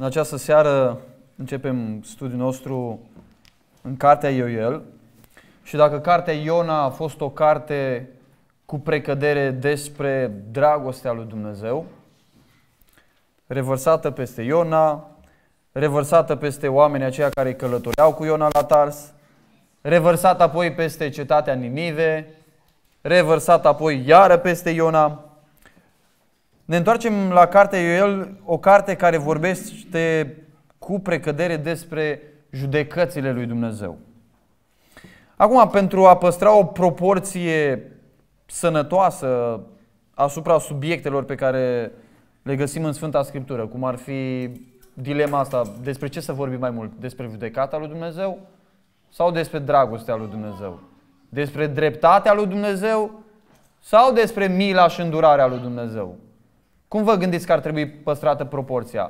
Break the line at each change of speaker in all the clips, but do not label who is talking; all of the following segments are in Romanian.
această seară începem studiul nostru în cartea Ioel. Și dacă cartea Iona a fost o carte cu precădere despre dragostea lui Dumnezeu, revărsată peste Iona, revărsată peste oamenii aceia care călătoreau cu Iona la Tars, revărsată apoi peste cetatea Ninive, revărsată apoi iară peste Iona. Ne întoarcem la cartea Ioel, o carte care vorbește cu precădere despre judecățile lui Dumnezeu. Acum, pentru a păstra o proporție sănătoasă asupra subiectelor pe care le găsim în Sfânta Scriptură, cum ar fi dilema asta, despre ce să vorbim mai mult? Despre judecata lui Dumnezeu sau despre dragostea lui Dumnezeu? Despre dreptatea lui Dumnezeu sau despre mila și îndurarea lui Dumnezeu? Cum vă gândiți că ar trebui păstrată proporția?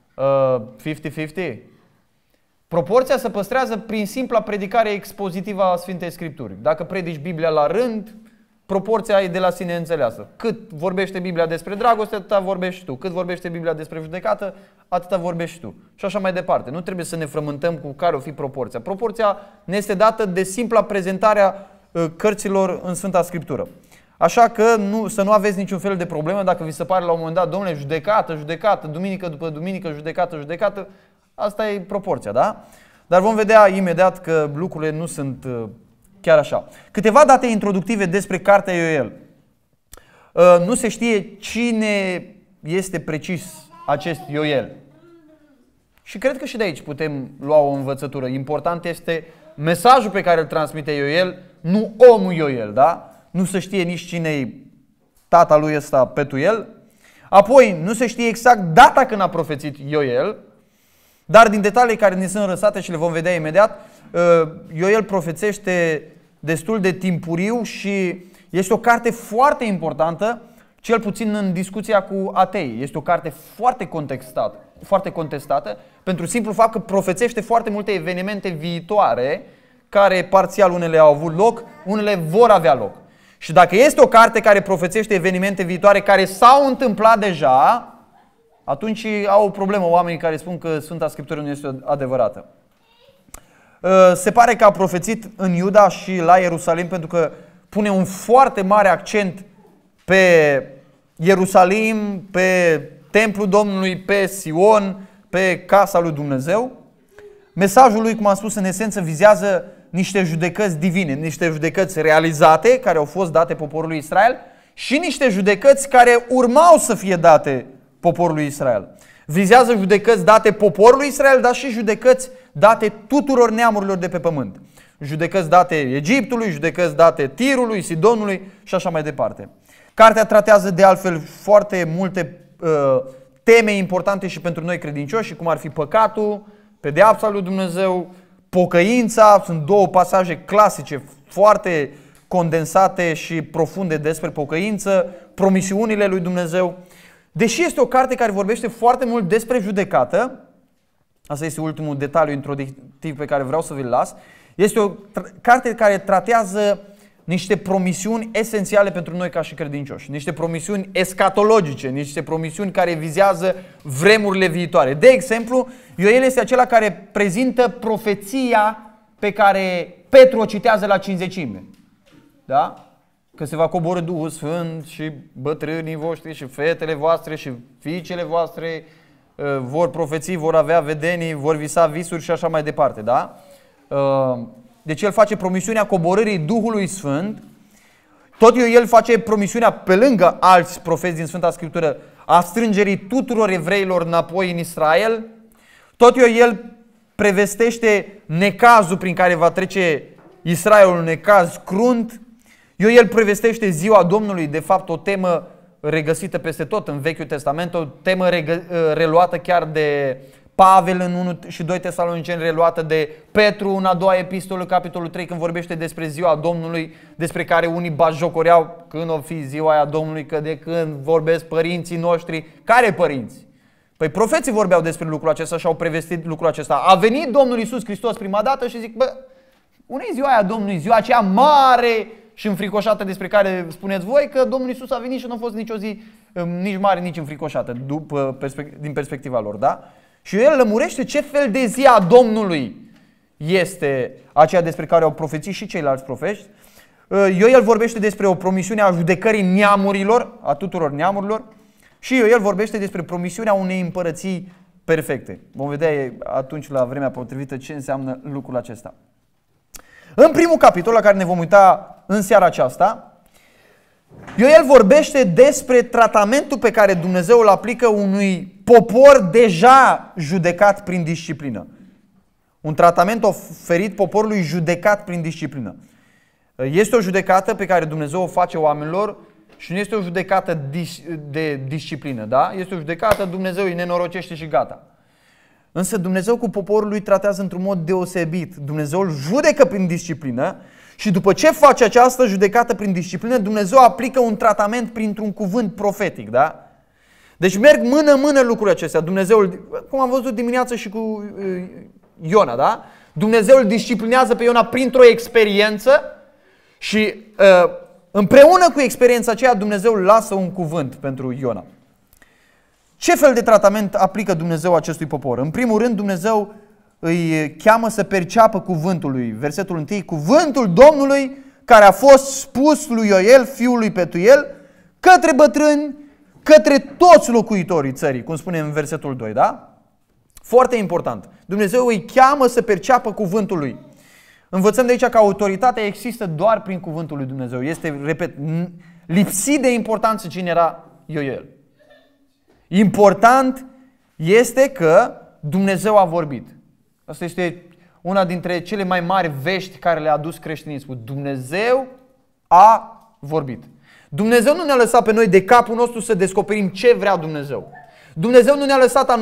50-50? Proporția se păstrează prin simpla predicare expozitivă a Sfintei Scripturi. Dacă predici Biblia la rând, proporția e de la sine înțeleasă. Cât vorbește Biblia despre dragoste, atâta vorbești tu. Cât vorbește Biblia despre judecată, atâta vorbești tu. Și așa mai departe. Nu trebuie să ne frământăm cu care o fi proporția. Proporția ne este dată de simpla prezentare a cărților în Sfânta Scriptură. Așa că să nu aveți niciun fel de problemă dacă vi se pare la un moment dat, domnule, judecată, duminică după duminică, judecată. Asta e proporția, da? Dar vom vedea imediat că lucrurile nu sunt chiar așa. Câteva date introductive despre cartea Ioel. Nu se știe cine este precis acest Ioel. Și cred că și de aici putem lua o învățătură. Important este mesajul pe care îl transmite Ioel, nu omul Ioel, da? Nu se știe nici cine-i tata lui ăsta, Petuel. Apoi, nu se știe exact data când a profețit Ioel, dar din detaliile care ne sunt răsate și le vom vedea imediat, Ioel profețește destul de timpuriu și este o carte foarte importantă, cel puțin în discuția cu atei. Este o carte foarte contestată, pentru simplu fapt că profețește foarte multe evenimente viitoare, care parțial unele au avut loc, unele vor avea loc. Și dacă este o carte care profețește evenimente viitoare care s-au întâmplat deja, atunci au o problemă oamenii care spun că Sfânta Scriptură nu este adevărată. Se pare că a profețit în Iuda și la Ierusalim pentru că pune un foarte mare accent pe Ierusalim, pe templul Domnului, pe Sion, pe casa lui Dumnezeu. Mesajul lui, cum am spus, în esență vizează niște judecăți divine, niște judecăți realizate care au fost date poporului Israel și niște judecăți care urmau să fie date poporului Israel. Vizează judecăți date poporului Israel, dar și judecăți date tuturor neamurilor de pe pământ. Judecăți date Egiptului, judecăți date Tirului, Sidonului și așa mai departe. Cartea tratează de altfel foarte multe teme importante și pentru noi credincioși, cum ar fi păcatul, pedeapsa lui Dumnezeu, pocăința. Sunt două pasaje clasice foarte condensate și profunde despre pocăință, promisiunile lui Dumnezeu. Deși este o carte care vorbește foarte mult despre judecată, asta este ultimul detaliu introductiv pe care vreau să vi-l las, este o carte care tratează niște promisiuni esențiale pentru noi ca și credincioși, niște promisiuni escatologice, niște promisiuni care vizează vremurile viitoare. De exemplu, Ioel este acela care prezintă profeția pe care Petru o citează la Cincizecime. Da? Că se va coborî Duhul Sfânt și bătrânii voștri și fetele voastre și fiicele voastre vor profeți, vor avea vedenii, vor visa visuri și așa mai departe. Da? Deci el face promisiunea coborârii Duhului Sfânt. Tot el face promisiunea, pe lângă alți profeți din Sfânta Scriptură, a strângerii tuturor evreilor înapoi în Israel. Tot el prevestește necazul prin care va trece Israelul, un necaz crunt. El prevestește ziua Domnului, de fapt o temă regăsită peste tot în Vechiul Testament, o temă reluată chiar de Pavel în 1 și 2 Tesaloniceni, reluată de Petru în a doua epistolă, capitolul 3, când vorbește despre ziua Domnului, despre care unii batjocoreau când o fi ziua aia Domnului, că de când vorbesc părinții noștri. Care părinți? Păi profeții vorbeau despre lucrul acesta și au prevestit lucrul acesta. A venit Domnul Iisus Hristos prima dată și zic, unde-i ziua aia Domnului? Ziua aceea mare și înfricoșată despre care spuneți voi că Domnul Iisus a venit și nu a fost nicio zi nici mare, nici înfricoșată din perspectiva lor, da? Și el lămurește ce fel de zi a Domnului este aceea despre care au profețit și ceilalți profeți. Ioel vorbește despre o promisiune a judecării neamurilor, a tuturor neamurilor. Și Ioel vorbește despre promisiunea unei împărății perfecte. Vom vedea atunci, la vremea potrivită, ce înseamnă lucrul acesta. În primul capitol, la care ne vom uita în seara aceasta, Ioel vorbește despre tratamentul pe care Dumnezeu îl aplică unui popor deja judecat prin disciplină. Un tratament oferit poporului judecat prin disciplină. Este o judecată pe care Dumnezeu o face oamenilor și nu este o judecată de disciplină, da? Este o judecată, Dumnezeu îi nenorocește și gata. Însă Dumnezeu cu poporul lui tratează într-un mod deosebit. Dumnezeu îl judecă prin disciplină și după ce face această judecată prin disciplină, Dumnezeu aplică un tratament printr-un cuvânt profetic, da? Deci merg mână-mână lucrurile acestea. Dumnezeu, cum am văzut dimineața și cu Iona, da? Dumnezeu îl disciplinează pe Iona printr-o experiență și împreună cu experiența aceea Dumnezeu lasă un cuvânt pentru Iona. Ce fel de tratament aplică Dumnezeu acestui popor? În primul rând, Dumnezeu îi cheamă să perceapă cuvântul lui. Versetul 1, cuvântul Domnului care a fost spus lui Ioel, fiul lui Petuel, către bătrâni, către toți locuitorii țării, cum spune în versetul 2, da? Foarte important. Dumnezeu îi cheamă să perceapă cuvântul lui. Învățăm de aici că autoritatea există doar prin cuvântul lui Dumnezeu. Este, repet, lipsit de importanță cine era Ioel. Important este că Dumnezeu a vorbit. Asta este una dintre cele mai mari vești care le-a adus creștinismul. Dumnezeu a vorbit. Dumnezeu nu ne-a lăsat pe noi de capul nostru să descoperim ce vrea Dumnezeu. Dumnezeu nu ne-a lăsat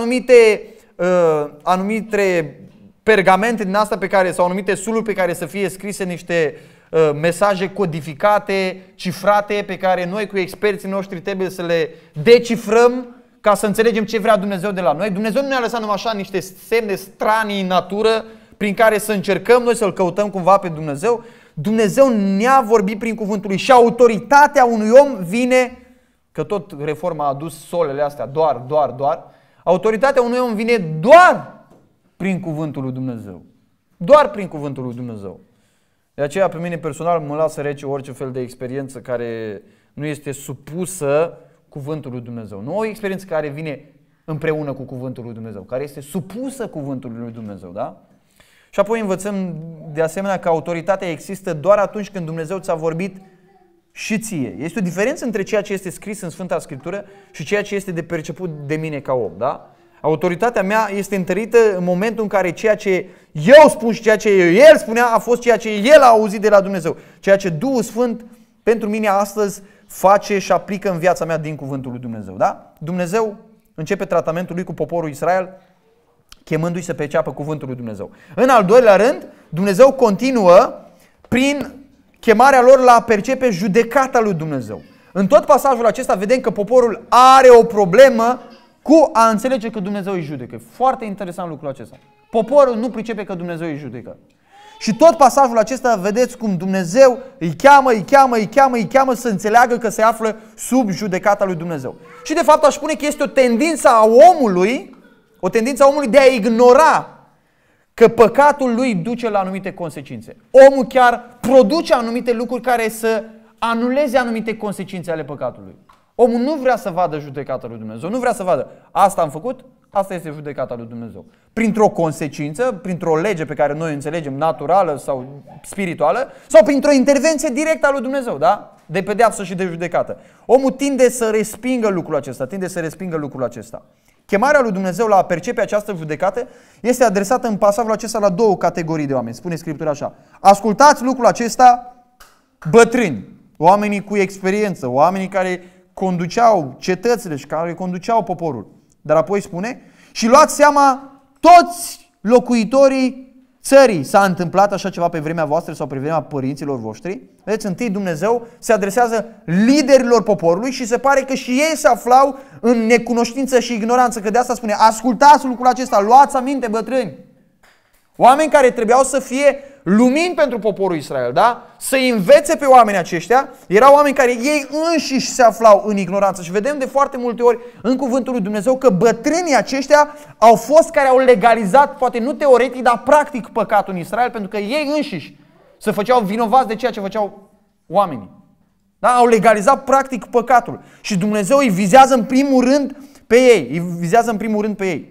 anumite pergamente din asta pe care, sau anumite suluri pe care să fie scrise niște mesaje codificate, cifrate, pe care noi cu experții noștri trebuie să le decifrăm ca să înțelegem ce vrea Dumnezeu de la noi. Dumnezeu nu ne-a lăsat numai așa niște semne stranii în natură prin care să încercăm noi să-L căutăm cumva pe Dumnezeu. Dumnezeu ne-a vorbit prin cuvântul lui și autoritatea unui om vine, că tot reforma a adus solele astea, doar. Autoritatea unui om vine doar prin cuvântul lui Dumnezeu. Doar prin cuvântul lui Dumnezeu. De aceea pe mine personal mă lasă rece orice fel de experiență care nu este supusă cuvântul lui Dumnezeu. Nu o experiență care vine împreună cu cuvântul lui Dumnezeu, care este supusă cuvântului lui Dumnezeu, da? Și apoi învățăm de asemenea că autoritatea există doar atunci când Dumnezeu ți-a vorbit și ție. Este o diferență între ceea ce este scris în Sfânta Scriptură și ceea ce este de perceput de mine ca om, da? Autoritatea mea este întărită în momentul în care ceea ce eu spun și ceea ce El spunea a fost ceea ce El a auzit de la Dumnezeu. Ceea ce Duhul Sfânt pentru mine astăzi face și aplică în viața mea din cuvântul lui Dumnezeu. Da? Dumnezeu începe tratamentul lui cu poporul Israel, chemându-i să perceapă cuvântul lui Dumnezeu. În al doilea rând, Dumnezeu continuă prin chemarea lor la a percepe judecata lui Dumnezeu. În tot pasajul acesta vedem că poporul are o problemă cu a înțelege că Dumnezeu îi judecă. Foarte interesant lucrul acesta. Poporul nu pricepe că Dumnezeu îi judecă. Și tot pasajul acesta vedeți cum Dumnezeu îi cheamă să înțeleagă că se află sub judecata lui Dumnezeu. Și de fapt aș spune că este o tendință a omului, de a ignora că păcatul lui duce la anumite consecințe. Omul chiar produce anumite lucruri care să anuleze anumite consecințe ale păcatului. Omul nu vrea să vadă judecata lui Dumnezeu, nu vrea să vadă asta am făcut, asta este judecata lui Dumnezeu. Printr-o consecință, printr-o lege pe care noi o înțelegem, naturală sau spirituală, sau printr-o intervenție directă a lui Dumnezeu, da? De pedeapsă și de judecată. Omul tinde să respingă lucrul acesta, Chemarea lui Dumnezeu la a percepe această judecată este adresată în pasajul acesta la două categorii de oameni. Spune Scriptura așa: ascultați lucrul acesta, bătrâni, oamenii cu experiență, oamenii care conduceau cetățile și care conduceau poporul. Dar apoi spune: și luați seama toți locuitorii țării. S-a întâmplat așa ceva pe vremea voastră sau pe vremea părinților voștri? Vedeți, întâi Dumnezeu se adresează liderilor poporului și se pare că și ei se aflau în necunoștință și ignoranță, că de asta spune: ascultați lucrul acesta, luați aminte, bătrâni. Oameni care trebuiau să fie lumini pentru poporul Israel, da? Să învețe pe oamenii aceștia. Erau oameni care ei înșiși se aflau în ignoranță și vedem de foarte multe ori în cuvântul lui Dumnezeu că bătrânii aceștia au fost care au legalizat, poate nu teoretic, dar practic păcatul în Israel, pentru că ei înșiși se făceau vinovați de ceea ce făceau oamenii. Da? Au legalizat practic păcatul și Dumnezeu îi vizează în primul rând pe ei. Îi vizează în primul rând pe ei.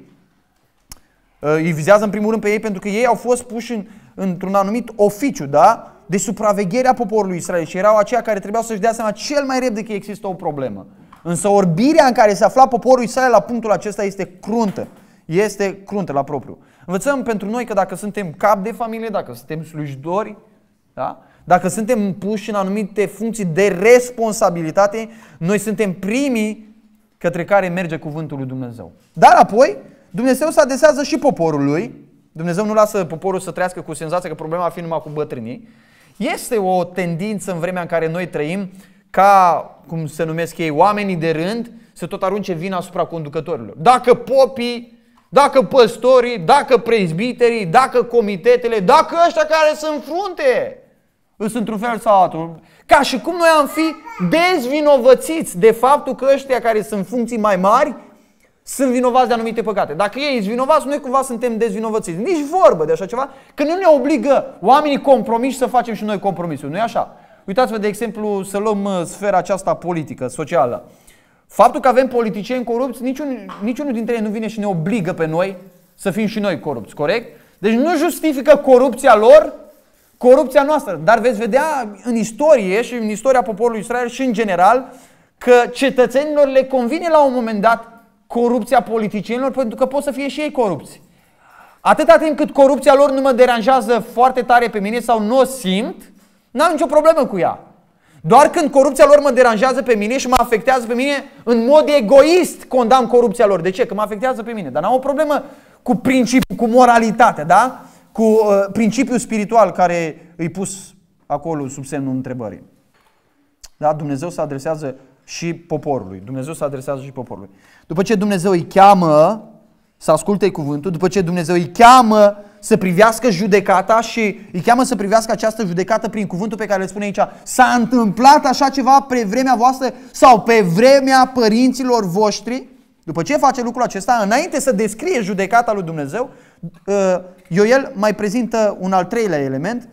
Îi vizează în primul rând pe ei pentru că ei au fost puși într-un anumit oficiu, da? De supraveghere a poporului Israel și erau aceia care trebuiau să-și dea seama cel mai repede că există o problemă. Însă orbirea în care se afla poporul Israel la punctul acesta este cruntă. Este cruntă la propriu. Învățăm pentru noi că dacă suntem cap de familie, dacă suntem slujitori, da? Dacă suntem puși în anumite funcții de responsabilitate, noi suntem primii către care merge cuvântul lui Dumnezeu. Dar apoi, Dumnezeu se adresează și poporului. Dumnezeu nu lasă poporul să trăiască cu senzația că problema ar fi numai cu bătrânii. Este o tendință în vremea în care noi trăim ca, cum se numesc ei, oamenii de rând, să tot arunce vina asupra conducătorilor. Dacă popii, dacă păstorii, dacă prezbiterii, dacă comitetele, dacă ăștia care sunt frunte, sunt într-un fel sau altul. Ca și cum noi am fi dezvinovățiți de faptul că ăștia care sunt funcții mai mari sunt vinovați de anumite păcate. Dacă ei sunt vinovați, noi cumva suntem dezvinovățiți. Nici vorbă de așa ceva, că nu ne obligă oamenii compromiși să facem și noi compromisuri. Nu e așa? Uitați-vă, de exemplu, să luăm sfera aceasta politică, socială. Faptul că avem politicieni corupți, niciunul dintre ei nu vine și ne obligă pe noi să fim și noi corupți, corect? Deci nu justifică corupția lor corupția noastră. Dar veți vedea în istorie și în istoria poporului Israel și în general că cetățenilor le convine la un moment dat corupția politicienilor pentru că pot să fie și ei corupți. Atâta timp cât corupția lor nu mă deranjează foarte tare pe mine sau nu o simt, n-am nicio problemă cu ea. Doar când corupția lor mă deranjează pe mine și mă afectează pe mine, în mod egoist condamn corupția lor. De ce? Că mă afectează pe mine. Dar n-am o problemă cu principiul, cu moralitatea, da? Cu principiul spiritual care îi pus acolo sub semnul întrebării. Da? Dumnezeu se adresează și poporului. Dumnezeu se adresează și poporului. După ce Dumnezeu îi cheamă să asculte cuvântul, după ce Dumnezeu îi cheamă să privească judecata și îi cheamă să privească această judecată prin cuvântul pe care îl spune aici, s-a întâmplat așa ceva pe vremea voastră sau pe vremea părinților voștri? După ce face lucrul acesta, înainte să descrie judecata lui Dumnezeu, Ioel mai prezintă un al treilea element.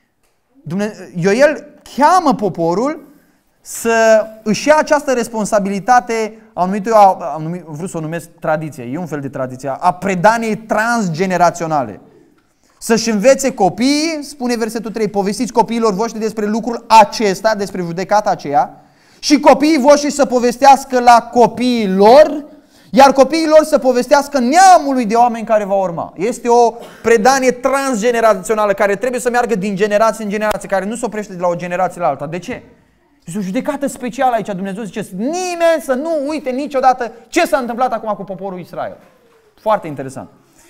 Ioel cheamă poporul să își ia această responsabilitate, am vrut să o numesc tradiție, e un fel de tradiție, a predaniei transgeneraționale. Să-și învețe copiii, spune versetul 3, povestiți copiilor voștri despre lucrul acesta, despre judecata aceea, și copiii voștri să povestească la copiii lor, iar copiii lor să povestească neamului de oameni care va urma. Este o predanie transgenerațională care trebuie să meargă din generație în generație, care nu se oprește de la o generație la alta. De ce? Este o judecată specială aici. Dumnezeu zice, nimeni să nu uite niciodată ce s-a întâmplat acum cu poporul Israel. Foarte interesant.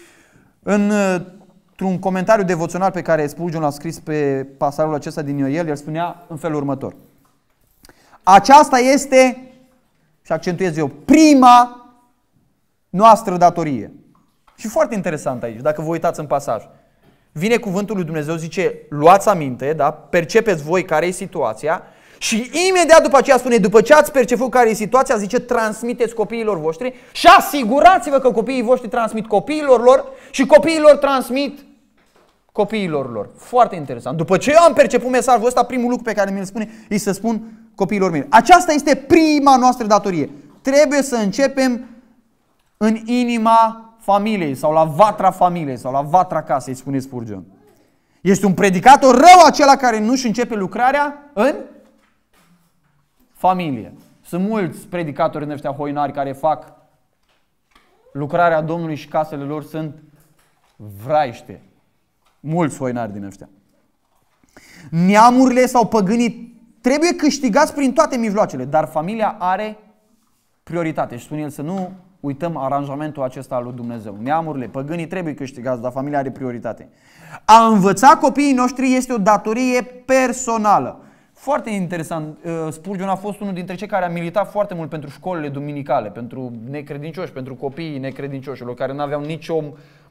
Într-un comentariu devoțional pe care Spurgeon l-a scris pe pasajul acesta din Ioel, el spunea în felul următor. Aceasta este, și accentuez eu, prima noastră datorie. Și foarte interesant aici, dacă vă uitați în pasaj. Vine cuvântul lui Dumnezeu, zice, luați aminte, da? Percepeți voi care e situația și imediat după aceea spune, după ce ați perceput care e situația, zice, transmiteți copiilor voștri și asigurați-vă că copiii voștri transmit copiilor lor și copiilor transmit copiilor lor. Foarte interesant. După ce eu am perceput mesajul ăsta, primul lucru pe care mi-l spune, e să spun copiilor mei. Aceasta este prima noastră datorie. Trebuie să începem în inima familiei sau la vatra familiei sau la vatra casei, spune Spurgeon. Este un predicator rău acela care nu-și începe lucrarea în familie. Sunt mulți predicatori în ăștia hoinari care fac lucrarea Domnului și casele lor sunt vraiște. Mulți hoinari din ăștia. Neamurile sau păgânii trebuie câștigați prin toate mijloacele, dar familia are prioritate. Și spune el să nu uităm aranjamentul acesta al lui Dumnezeu. Neamurile, păgânii trebuie câștigați, dar familia are prioritate. A învăța copiii noștri este o datorie personală. Foarte interesant, Spurgeon a fost unul dintre cei care a militat foarte mult pentru școlile duminicale, pentru necredincioși, pentru copiii necredincioșilor, care nu aveau nicio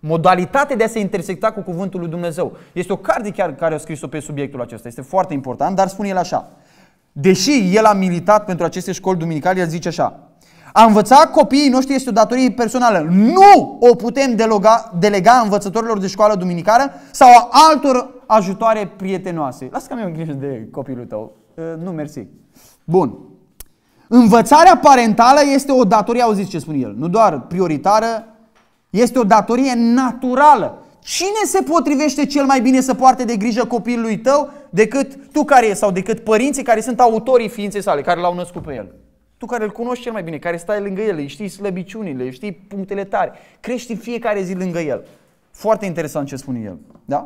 modalitate de a se intersecta cu cuvântul lui Dumnezeu. Este o carte chiar care a scris-o pe subiectul acesta. Este foarte important, dar spune el așa. Deși el a militat pentru aceste școli duminicale, el zice așa. A învăța copiii noștri este o datorie personală. Nu o putem delega învățătorilor de școală duminicală sau a altor ajutoare prietenoase. Lasă că mi-am grijă de copilul tău. Nu, mersi. Bun. Învățarea parentală este o datorie, auziți ce spune el, nu doar prioritară, este o datorie naturală. Cine se potrivește cel mai bine să poarte de grijă copilului tău decât tu sau decât părinții care sunt autorii ființei sale, care l-au născut pe el? Tu care îl cunoști cel mai bine, care stai lângă el, îi știi slăbiciunile, îi știi punctele tare, crești în fiecare zi lângă el. Foarte interesant ce spune el. Da?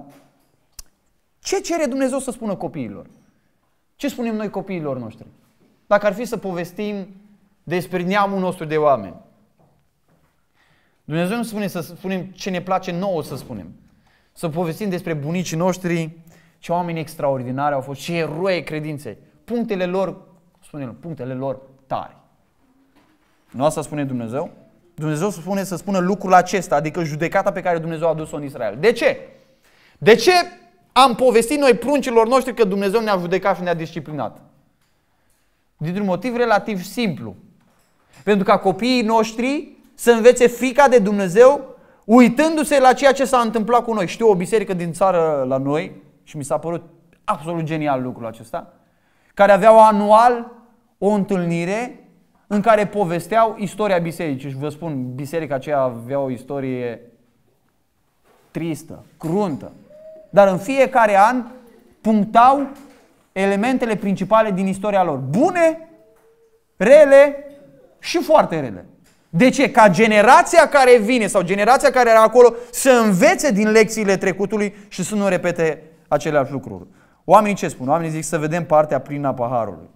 Ce cere Dumnezeu să spună copiilor? Ce spunem noi copiilor noștri? Dacă ar fi să povestim despre neamul nostru de oameni. Dumnezeu nu spune să spunem ce ne place nouă să spunem. Să povestim despre bunicii noștri, ce oameni extraordinari au fost, ce eroi credinței. Punctele lor, spune el, punctele lor tari. Nu asta spune Dumnezeu? Dumnezeu spune să spună lucrul acesta, adică judecata pe care Dumnezeu a adus-o în Israel. De ce? De ce am povestit noi pruncilor noștri că Dumnezeu ne-a judecat și ne-a disciplinat? Dintr-un motiv relativ simplu. Pentru ca copiii noștri să învețe frica de Dumnezeu uitându-se la ceea ce s-a întâmplat cu noi. Știu o biserică din țară la noi și mi s-a părut absolut genial lucrul acesta, care aveau anual o întâlnire în care povesteau istoria bisericii. Și vă spun, biserica aceea avea o istorie tristă, cruntă. Dar în fiecare an punctau elementele principale din istoria lor. Bune, rele și foarte rele. De ce? Ca generația care vine sau generația care era acolo să învețe din lecțiile trecutului și să nu repete aceleași lucruri. Oamenii ce spun? Oamenii zic să vedem partea plină a paharului.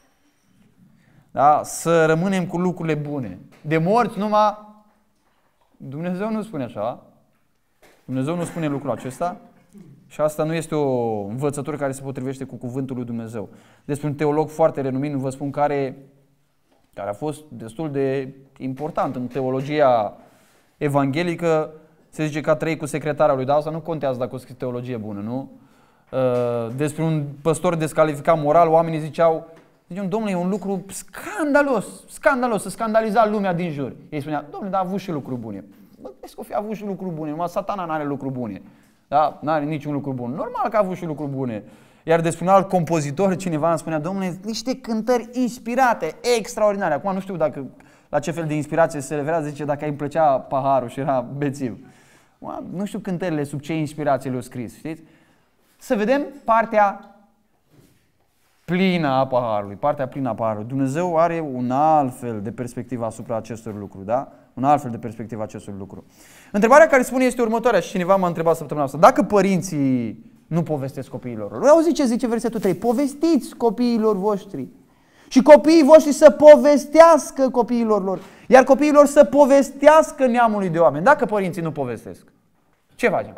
Da? Să rămânem cu lucrurile bune. De morți numai... Dumnezeu nu spune așa. Dumnezeu nu spune lucrul acesta. Și asta nu este o învățătură care se potrivește cu cuvântul lui Dumnezeu. Despre un teolog foarte renumit, nu vă spun care a fost destul de important în teologia evanghelică, se zice că a trăit cu secretara lui, dar asta nu contează dacă o scrie teologie bună, nu? Despre un păstor descalificat moral, oamenii ziceau, domnule, e un lucru scandalos, să scandaliza lumea din jur. Ei spunea, domnule, dar a avut și lucruri bune. Bă, vezi că o fi avut și lucruri bune, numai Satana n-are lucruri bune. Da? N-are niciun lucru bun. Normal că a avut și lucruri bune. Iar despre un alt compozitor, cineva îmi spunea, domnule, niște cântări inspirate, extraordinare. Acum nu știu dacă la ce fel de inspirație se referează, zice, dacă îi plăcea paharul și era bețiv. Nu știu cântările sub ce inspirație le-au scris, știți? Să vedem partea plină a paharului, partea plină a paharului. Dumnezeu are un alt fel de perspectivă asupra acestor lucruri, da? Un alt fel de perspectivă acestor lucruri. Întrebarea care spune este următoarea și cineva m-a întrebat săptămâna asta. Dacă părinții nu povestesc copiilor lor, auzi ce zice versetul 3, povestiți copiilor voștri. Și copiii voștri să povestească copiilor lor. Iar copiilor să povestească neamului de oameni. Dacă părinții nu povestesc, ce facem?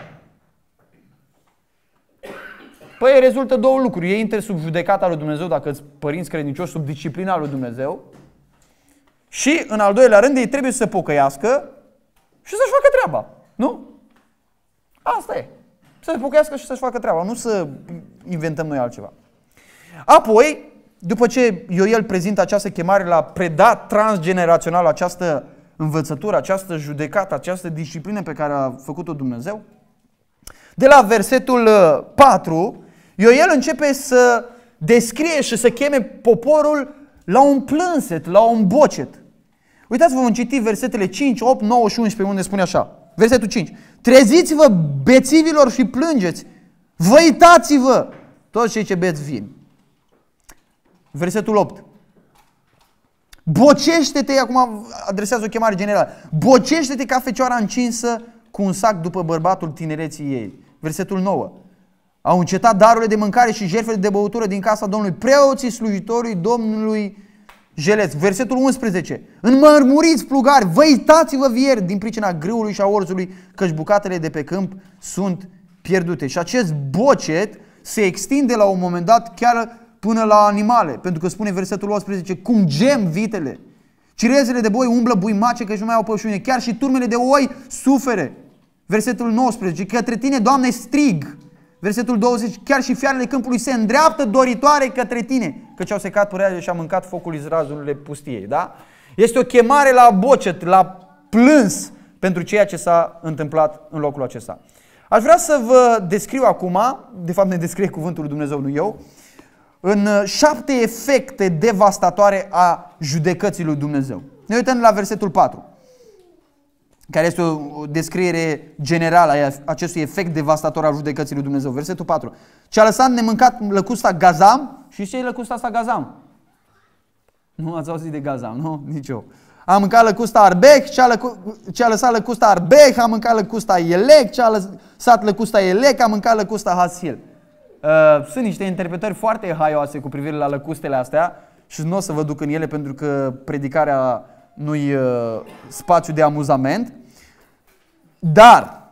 Păi rezultă două lucruri. Ei intră sub judecata lui Dumnezeu dacă îți părinți credincioși, sub disciplina lui Dumnezeu. Și în al doilea rând ei trebuie să se pocăiască și să-și facă treaba. Nu? Asta e. Să se pocăiască și să-și facă treaba. Nu să inventăm noi altceva. Apoi, după ce Ioel prezintă această chemare la predat transgenerațional această învățătură, această judecată, această disciplină pe care a făcut-o Dumnezeu, de la versetul 4, Ioel începe să descrie și să cheme poporul la un plânset, la un bocet. Uitați-vă, vom citi versetele 5, 8, 9 și 11 unde spune așa. Versetul 5. Treziți-vă, bețivilor, și plângeți. Văitați-vă, toți cei ce beți vin. Versetul 8. Bocește-te, acum adresează o chemare generală. Bocește-te ca fecioara încinsă cu un sac după bărbatul tinereții ei. Versetul 9. Au încetat darurile de mâncare și jertfele de băutură din casa Domnului, preoții slujitorii Domnului jeleți. Versetul 11. Înmărmuriți plugari, văitați-vă vieri din pricina grâului și a orzului, căci bucatele de pe câmp sunt pierdute. Și acest bocet se extinde la un moment dat chiar până la animale, pentru că spune versetul 18, cum gem vitele, cirezele de boi umblă buimace, că nu mai au pășune, chiar și turmele de oi sufere.
Versetul 19, către tine, Doamne, strig. Versetul 20, chiar și fiarele câmpului se îndreaptă doritoare către tine, căci au secat părerea și a mâncat focul izrazurile pustiei. Da? Este o chemare la bocet, la plâns pentru ceea ce s-a întâmplat în locul acesta. Aș vrea să vă descriu acum, de fapt ne descrie cuvântul lui Dumnezeu, nu eu, în 7 efecte devastatoare a judecății lui Dumnezeu. Ne uităm la versetul 4, care este o descriere generală a acestui efect devastator al judecății lui Dumnezeu. Versetul 4. Ce a lăsat nemâncat lăcusta Gazam. Și ce e lăcusta asta Gazam? Nu ați auzit de Gazam, nu? Nici eu. A mâncat lăcusta Arbech, ce a lăsat lăcusta Arbech, a mâncat lăcusta Elec, ce a lăsat lăcusta Elec, a mâncat lăcusta Hasil. Sunt niște interpretări foarte haioase cu privire la lăcustele astea și nu o să vă duc în ele pentru că predicarea nu-i spațiu de amuzament. Dar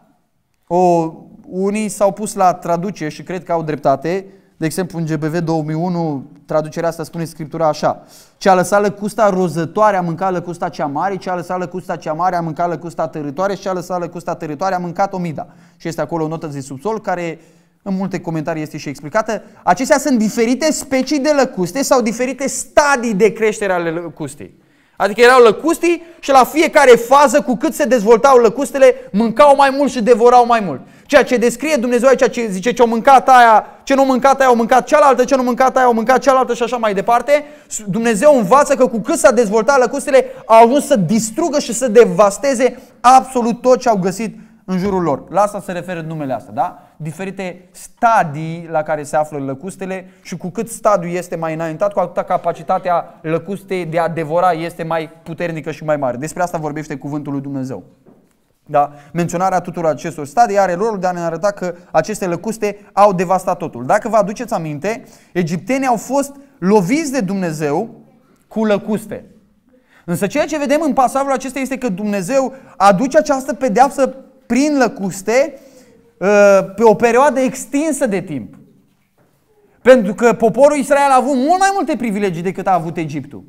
unii s-au pus la traducere și cred că au dreptate. De exemplu, în GBV 2001, traducerea asta spune Scriptura așa: ce a lăsat lăcusta rozătoare a mâncat lăcusta cea mare, ce a lăsat lăcusta cea mare a mâncat lăcusta tărătoare și ce a lăsat lăcusta tărătoare a mâncat omida. Și este acolo o notă de subsol care în multe comentarii este și explicată. Acestea sunt diferite specii de lăcuste sau diferite stadii de creștere ale lăcustei. Adică erau lăcustii și la fiecare fază, cu cât se dezvoltau lăcustele, mâncau mai mult și devorau mai mult. Ceea ce descrie Dumnezeu aici, ce zice ce-o mâncat aia, ce nu mâncat aia, au mâncat cealaltă, ce nu mâncat aia, au mâncat cealaltă și așa mai departe. Dumnezeu învață că cu cât s-a dezvoltat lăcustele, au ajuns să distrugă și să devasteze absolut tot ce au găsit în jurul lor. La asta se referă numele astea, da? Diferite stadii la care se află lăcustele și cu cât stadiul este mai înaintat, cu atâta capacitatea lăcustei de a devora este mai puternică și mai mare. Despre asta vorbește cuvântul lui Dumnezeu. Da? Menționarea tuturor acestor stadii are rolul de a ne arăta că aceste lăcuste au devastat totul. Dacă vă aduceți aminte, egiptenii au fost loviți de Dumnezeu cu lăcuste. Însă ceea ce vedem în pasajul acesta este că Dumnezeu aduce această pedeapsă prin lăcuste pe o perioadă extinsă de timp. Pentru că poporul Israel a avut mult mai multe privilegii decât a avut Egiptul.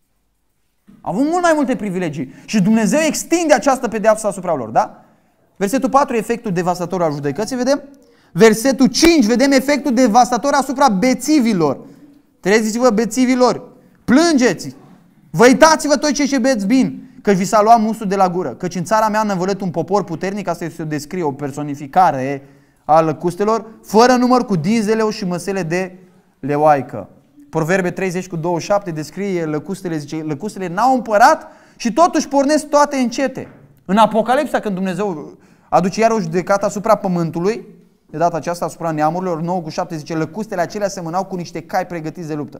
A avut mult mai multe privilegii. Și Dumnezeu extinde această pedeapsă asupra lor. Da? Versetul 4, efectul devastator al judecății, vedem? Versetul 5, vedem efectul devastator asupra bețivilor. Treziți-vă, bețivilor, plângeți, văitați-vă toți cei ce beți vin, căci vi s-a luat musul de la gură. Căci în țara mea a năvălit un popor puternic, asta este o descrie, o personificare a lăcustelor, fără număr, cu dinți de leu și măsele de leoaică. Proverbe 30:27 descrie lăcustele, zice, lăcustele n-au împărat și totuși pornesc toate încete. În Apocalipsa, când Dumnezeu aduce iar o judecată asupra pământului, de data aceasta asupra neamurilor, 9:7 zice, lăcustele acelea semănau cu niște cai pregătiți de luptă.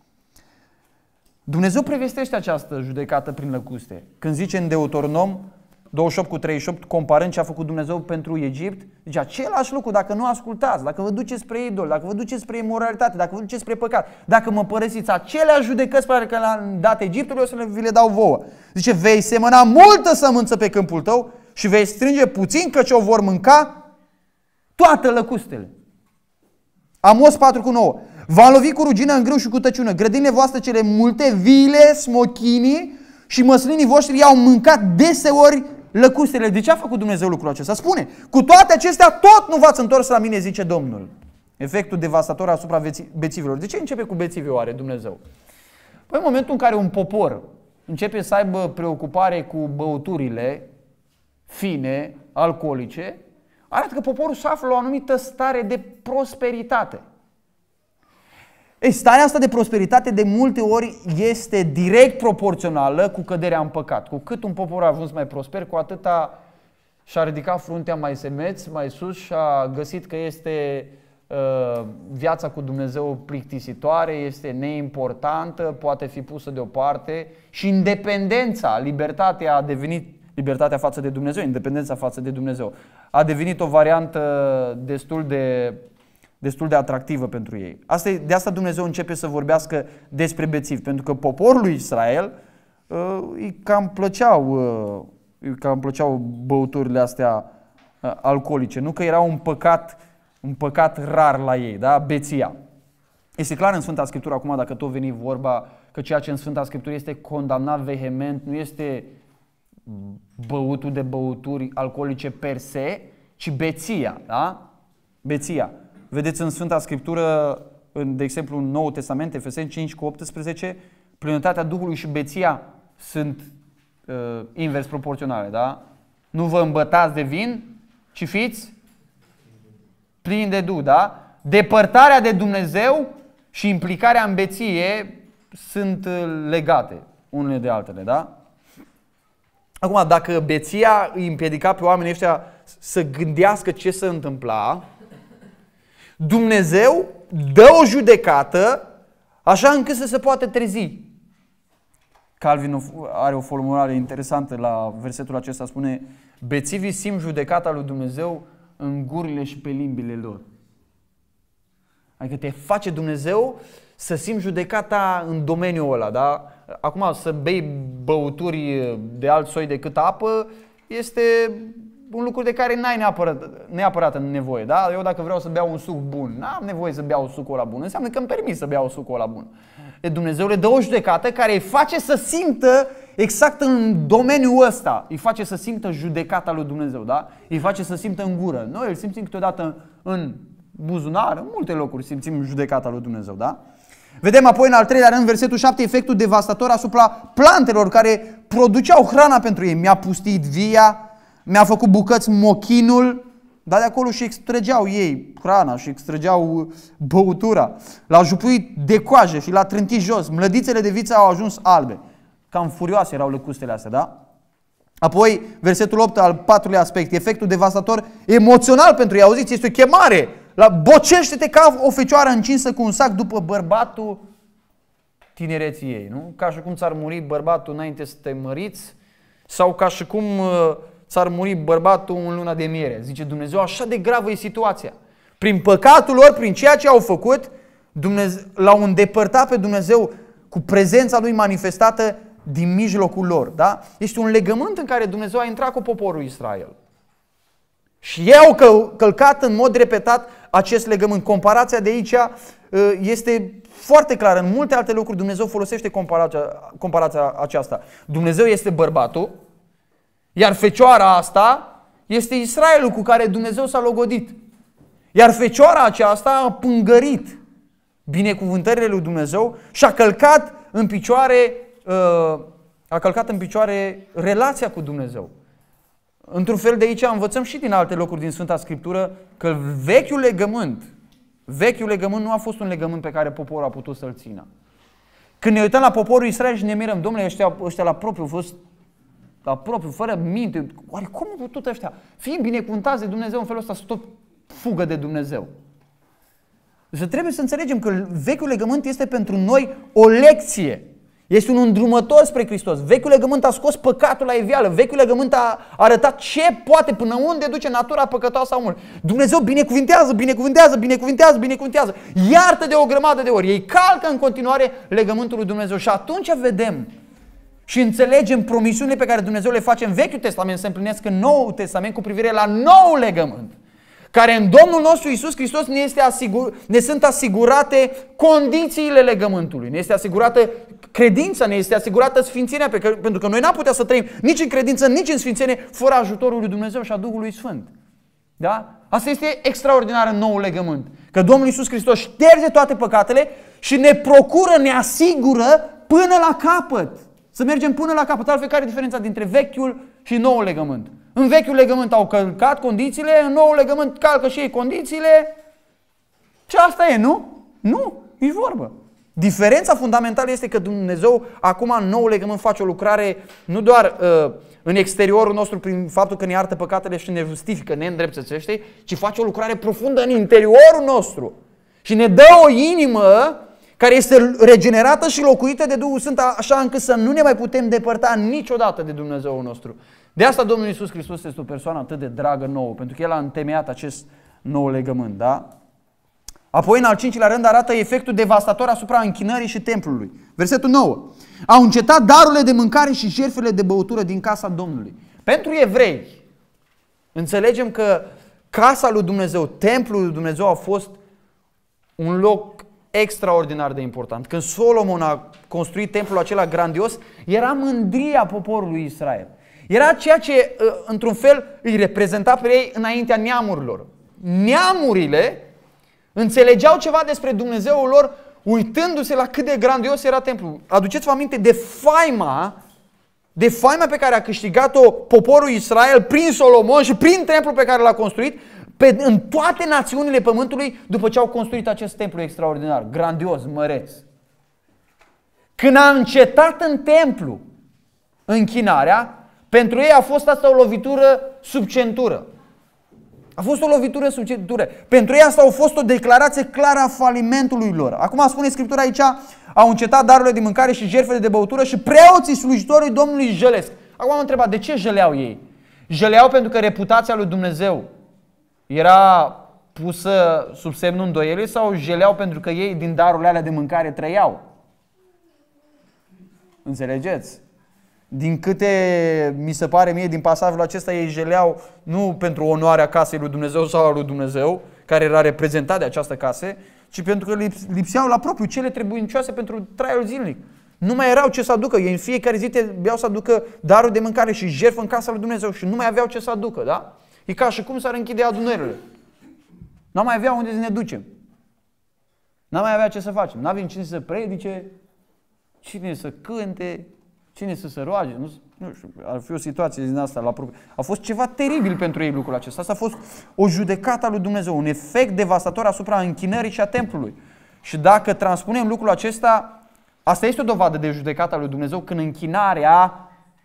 Dumnezeu prevestește această judecată prin lăcuste. Când zice în Deuteronom 28:38, comparând ce a făcut Dumnezeu pentru Egipt, zice același lucru, dacă nu ascultați, dacă vă duceți spre idol, dacă vă duceți spre imoralitate, dacă vă duceți spre păcat, dacă mă părăsiți, aceleași judecăți pe care le-am dat Egiptului, o să vi le dau vouă. Zice, vei semăna multă sămânță pe câmpul tău și vei strânge puțin, căci o vor mânca toate lăcustele. Amos 4:9. V-am lovit cu rugină în grâu și cu tăciună. Grădinile voastre cele multe, viile, smochinii și măslinii voștri i-au mâncat deseori lăcustele. De ce a făcut Dumnezeu lucrul acesta? Spune, cu toate acestea tot nu v-ați întors la mine, zice Domnul. Efectul devastator asupra bețivilor. De ce începe cu bețivii oare Dumnezeu? Păi în momentul în care un popor începe să aibă preocupare cu băuturile fine, alcoolice, arată că poporul se află la o anumită stare de prosperitate. Ei, starea asta de prosperitate de multe ori este direct proporțională cu căderea în păcat. Cu cât un popor a ajuns mai prosper, cu atâta și-a ridicat fruntea mai semeț, mai sus și a găsit că este viața cu Dumnezeu plictisitoare, este neimportantă, poate fi pusă deoparte și independența, libertatea față de Dumnezeu, independența față de Dumnezeu, a devenit o variantă destul de atractivă pentru ei. De asta Dumnezeu începe să vorbească despre bețivi, pentru că poporul lui Israel îi cam plăceau băuturile astea alcoolice, nu că era un păcat rar la ei, da? Beția. Este clar în Sfânta Scriptură, acum dacă tot veni vorba, că ceea ce în Sfânta Scriptură este condamnat vehement, nu este
băutul de băuturi alcoolice per se, ci beția, da? Beția. Vedeți în Sfânta Scriptură, de exemplu în Noul Testament, Efeseni 5:18, plinătatea Duhului și beția sunt invers proporționale, da? Nu vă îmbătați de vin, ci fiți plini de Duh, da? Depărtarea de Dumnezeu și implicarea în beție sunt legate unele de altele, da? Acum, dacă beția îi împiedica pe oamenii ăștia să gândească ce se întâmpla, Dumnezeu dă o judecată așa încât să se poată trezi. Calvin are o formulare interesantă la versetul acesta, spune: bețivii simt judecata lui Dumnezeu în gurile și pe limbile lor. Adică te face Dumnezeu să simți judecata în domeniul ăla, da? Acum, să bei băuturi de alt soi decât apă este un lucru de care n-ai neapărat nevoie, da? Eu dacă vreau să beau un suc bun, n-am nevoie să beau sucul ăla bun, înseamnă că îmi permis să beau sucul ăla bun. Dumnezeu le dă o judecată care îi face să simtă exact în domeniul ăsta, îi face să simtă judecata lui Dumnezeu, da? Îi face să simtă în gură. Noi îl simțim câteodată în buzunar, în multe locuri simțim judecata lui Dumnezeu, da? Vedem apoi în al treilea rând, versetul 7, efectul devastator asupra plantelor care produceau hrana pentru ei. Mi-a pustit via, mi-a făcut bucăți mochinul, dar de acolo și extrăgeau ei hrana și extrăgeau băutura. L-au jupuit de coajă și l-a trântit jos. Mlădițele de viță au ajuns albe. Cam furioase erau lăcustele astea, da? Apoi, versetul 8, al patrulea aspect, efectul devastator emoțional pentru ei. Auziți, este o chemare. Bocește-te ca o fecioară încinsă cu un sac după bărbatul tinereții ei, nu? Ca și cum ți-ar muri bărbatul înainte să te măriți, sau ca și cum ți-ar muri bărbatul în luna de miere. Zice Dumnezeu, așa de gravă e situația. Prin păcatul lor, prin ceea ce au făcut, l-au îndepărtat pe Dumnezeu cu prezența Lui manifestată din mijlocul lor. Da? Este un legământ în care Dumnezeu a intrat cu poporul Israel. Și ei au călcat în mod repetat acest legământ. Comparația de aici este foarte clară. În multe alte lucruri Dumnezeu folosește comparația aceasta. Dumnezeu este bărbatul, iar fecioara asta este Israelul cu care Dumnezeu s-a logodit. Iar fecioara aceasta a pângărit binecuvântările lui Dumnezeu și a călcat în picioare relația cu Dumnezeu. Într-un fel de aici învățăm și din alte locuri din Sfânta Scriptură că vechiul legământ nu a fost un legământ pe care poporul a putut să-l țină. Când ne uităm la poporul Israel și ne mirăm, domnule, ăștia la propriu au fost fără minte. Oare cum au putut ăștia fi binecuvântați de Dumnezeu în felul ăsta să tot fugă de Dumnezeu? Deci trebuie să înțelegem că vechiul legământ este pentru noi o lecție. Este un îndrumător spre Hristos. Vechiul legământ a scos păcatul la iveală. Vechiul legământ a arătat ce poate, până unde duce natura păcătoasă a omului. Dumnezeu binecuvintează. Iartă de o grămadă de ori. Ei calcă în continuare legământul lui Dumnezeu. Și atunci vedem și înțelegem promisiunile pe care Dumnezeu le face în Vechiul Testament, se împlinesc în Noul Testament cu privire la noul legământ, care în Domnul nostru Iisus Hristos ne sunt asigurate condițiile legământului, ne este asigurată credința, ne este asigurată sfințenia, pentru că noi n-am putea să trăim nici în credință, nici în sfințenie fără ajutorul lui Dumnezeu și a Duhului Sfânt. Da? Asta este extraordinar în noul legământ, că Domnul Iisus Hristos șterge toate păcatele și ne procură, ne asigură până la capăt. Să mergem până la capăt. Altfel, care e diferența dintre vechiul și noul legământ? În vechiul legământ au călcat condițiile, în noul legământ calcă și ei condițiile. Și asta e, nu? Nu, nici vorbă. Diferența fundamentală este că Dumnezeu acum în noul legământ face o lucrare nu doar în exteriorul nostru prin faptul că ne iartă păcatele și ne justifică, ne îndreptățește, ci face o lucrare profundă în interiorul nostru. Și ne dă o inimă care este regenerată și locuită de Duhul Sfânt așa încât să nu ne mai putem depărta niciodată de Dumnezeul nostru. De asta Domnul Iisus Hristos este o persoană atât de dragă nouă, pentru că El a întemeiat acest nou legământ, da? Apoi, în al cincilea rând, arată efectul devastator asupra închinării și templului. Versetul 9. Au încetat darurile de mâncare și jertfele de băutură din casa Domnului. Pentru evrei, înțelegem că casa lui Dumnezeu, templul lui Dumnezeu a fost un loc extraordinar de important. Când Solomon a construit templul acela grandios, era mândria poporului Israel.
Era ceea ce, într-un fel, îi reprezenta pe ei înaintea neamurilor. Neamurile înțelegeau ceva despre Dumnezeul lor uitându-se la cât de grandios era templul. Aduceți-vă aminte de faima pe care a câștigat-o poporul Israel prin Solomon și prin templul pe care l-a construit în toate națiunile pământului după ce au construit acest templu extraordinar, grandios, măreț. Când a încetat în templu închinarea, pentru ei a fost asta o lovitură sub centură. A fost o lovitură sub centură. Pentru ei asta a fost o declarație clară a falimentului lor. Acum spune Scriptura aici, au încetat darurile de mâncare și jertfele de băutură și preoții slujitorii Domnului jălesc. Acum am întrebat, de ce jăleau ei? Jăleau pentru că reputația lui Dumnezeu era pusă sub semnul îndoielii sau jăleau pentru că ei din darurile alea de mâncare trăiau? Înțelegeți? Din câte mi se pare mie din pasajul acesta, ei jeleau nu pentru onoarea casei lui Dumnezeu sau a lui Dumnezeu, care era reprezentat de această casă, ci pentru că lipseau la propriu cele trebuincioase pentru traiul zilnic. Nu mai erau ce să aducă. Ei în fiecare zi trebuiau să aducă daruri de mâncare și jertfă în casa lui Dumnezeu și nu mai aveau ce să aducă, da? E ca și cum s-ar închide adunările. Nu mai aveau unde să ne ducem. Nu mai avea ce să facem. Nu avem cine să predice, cine să cânte, cine să se roage. Nu știu, ar fi o situație din asta la propriu. A fost ceva teribil pentru ei lucrul acesta. Asta a fost o judecată a lui Dumnezeu, un efect devastator asupra închinării și a templului. Și dacă transpunem lucrul acesta, asta este o dovadă de judecată a lui Dumnezeu când închinarea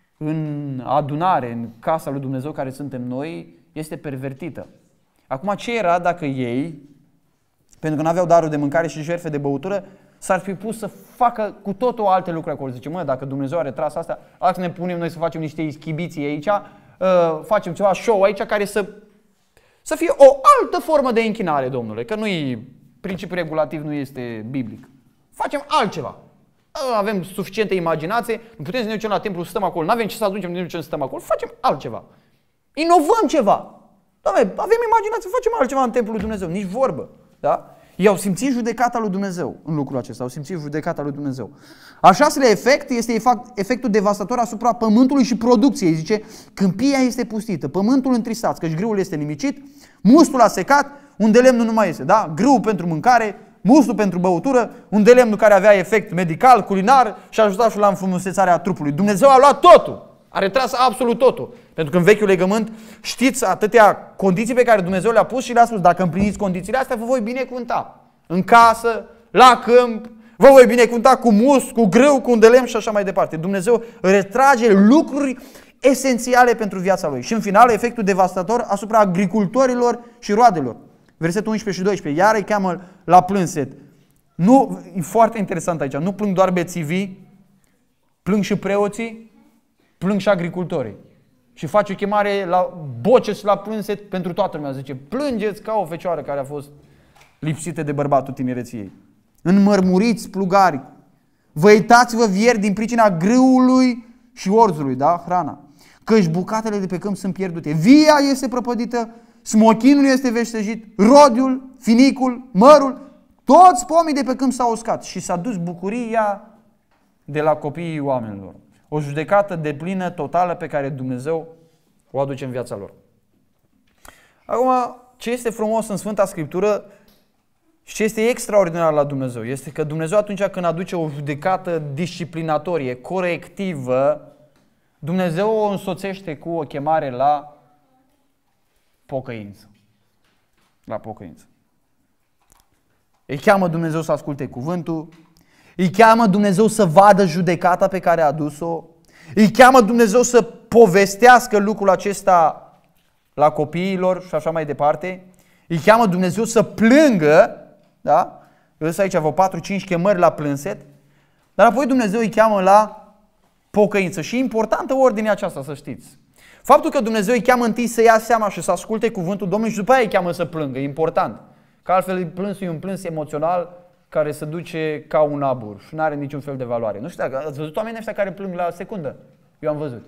în adunare, în casa lui Dumnezeu care suntem noi, este pervertită. Acum ce era dacă ei, pentru că nu aveau daruri de mâncare și jertfe de băutură, s-ar fi pus să facă cu totul alte lucruri acolo. Zice, dacă Dumnezeu a retras asta, să ne punem noi să facem niște ischibiții aici, facem ceva show aici care să fie o altă formă de închinare, Domnule, că principiul regulativ nu este biblic. Facem altceva. Avem suficientă imaginație, nu putem să ne ducem la templu să stăm acolo, nu avem ce să aducem, ne ducem să stăm acolo, facem altceva. Inovăm ceva. Doamne, avem imaginație, facem altceva în templul lui Dumnezeu, nici vorbă. Da? Ei au simțit judecata lui Dumnezeu în lucrul acesta, au simțit judecata lui Dumnezeu. Al șaselea efect este efectul devastator asupra pământului și producției. Zice, câmpia este pustită, pământul întristat, căci grâul este nimicit, mustul a secat, unde lemnul nu mai este. Da? Grâul pentru mâncare, mustul pentru băutură, unde lemnul care avea efect medical, culinar și a ajutat și la înfrumusețarea trupului. Dumnezeu a luat totul. A retras absolut totul. Pentru că în Vechiul Legământ știți atâtea condiții pe care Dumnezeu le-a pus și le-a spus, dacă împliniți condițiile astea, vă voi binecuvânta. În casă, la câmp, vă voi binecuvânta cu mus, cu grâu, cu un de lemn și așa mai departe. Dumnezeu retrage lucruri esențiale pentru viața lui. Și în final, efectul devastator asupra agricultorilor și roadelor. Versetul 11 și 12. Iar îi cheamă la plânset. Nu, e foarte interesant aici. Nu plâng doar bețivii, plâng și preoții, plâng și agricultorii. Și face o chemare la boce și la plânset pentru toată lumea. Zice, plângeți ca o fecioară care a fost lipsită de bărbatul tinereției. Înmărmuriți plugari, văitați-vă vieri din pricina grâului și orzului, da? Hrana. Căci bucatele de pe câmp sunt pierdute. Via este prăpădită, smochinul este veștejit, rodiul, finicul, mărul, toți pomii de pe câmp s-au uscat și s-a dus bucuria de la copiii oamenilor. O judecată deplină, totală, pe care Dumnezeu o aduce în viața lor. Acum, ce este frumos în Sfânta Scriptură și ce este extraordinar la Dumnezeu, este că Dumnezeu atunci când aduce o judecată disciplinatorie, corectivă, Dumnezeu o însoțește cu o chemare la pocăință. La pocăință. Îi cheamă Dumnezeu să asculte cuvântul, îi cheamă Dumnezeu să vadă judecata pe care a adus-o, îi cheamă Dumnezeu să povestească lucrul acesta la copiilor și așa mai departe, îi cheamă Dumnezeu să plângă, da? Însă aici avea 4-5 chemări la plânset, dar apoi Dumnezeu îi cheamă la pocăință. Și e importantă ordinea aceasta, să știți. Faptul că Dumnezeu îi cheamă întâi să ia seama și să asculte cuvântul Domnului și după aia îi cheamă să plângă, e important. Că altfel plânsul e un plâns emoțional care se duce ca un abur și nu are niciun fel de valoare. Nu știu dacă ați văzut oamenii ăștia care plâng la secundă? Eu am văzut.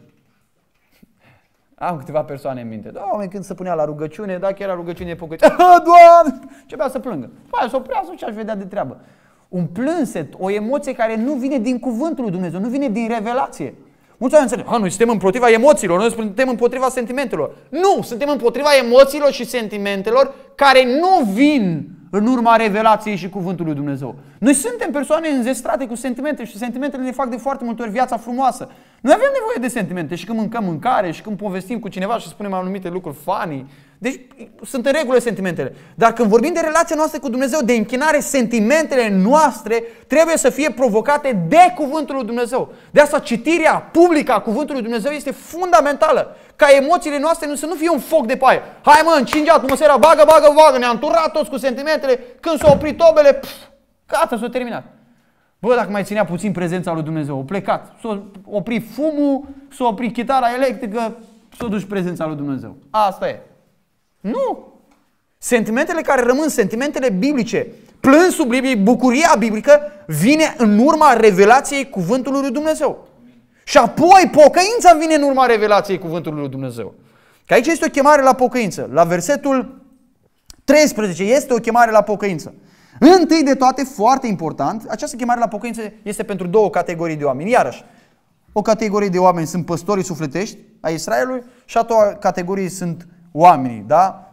Am câteva persoane în minte. Da, oameni când se punea la rugăciune, dacă era rugăciune pocăiță, Doamne, începea să plângă. Păi, să oprească ce aș vedea de treabă. Un plânset, o emoție care nu vine din cuvântul lui Dumnezeu, nu vine din revelație. Mulți oameni înțeleg, noi suntem împotriva emoțiilor, noi suntem împotriva sentimentelor. Nu, suntem împotriva emoțiilor și sentimentelor care nu vin în urma revelației și cuvântului lui Dumnezeu. Noi suntem persoane înzestrate cu sentimente și sentimentele ne fac de foarte multe ori viața frumoasă. Noi avem nevoie de sentimente și când mâncăm mâncare și când povestim cu cineva și spunem anumite lucruri funny. Deci sunt în regulă sentimentele. Dar când vorbim de relația noastră cu Dumnezeu, de închinare, sentimentele noastre trebuie să fie provocate de cuvântul lui Dumnezeu. De asta citirea publică a cuvântului lui Dumnezeu este fundamentală. Ca emoțiile noastre să nu fie un foc de paie. Hai mă, încinge atmosfera, bagă, ne-am turat toți cu sentimentele, când s-au oprit tobele, gata, s-a terminat. Bă, dacă mai ținea puțin prezența lui Dumnezeu, a plecat, s-a oprit fumul, s-a oprit chitara electrică, s-a dus prezența lui Dumnezeu. Asta e. Nu! Sentimentele care rămân, sentimentele biblice, plânsul Bibliei, bucuria biblică, vine în urma revelației cuvântului lui Dumnezeu. Și apoi pocăința vine în urma revelației cuvântului lui Dumnezeu. Că aici este o chemare la pocăință. La versetul 13 este o chemare la pocăință. Întâi de toate, foarte important, această chemare la pocăință este pentru două categorii de oameni. Iarăși, o categorie de oameni sunt păstorii sufletești a Israelului și a doua categorie sunt oamenii, da?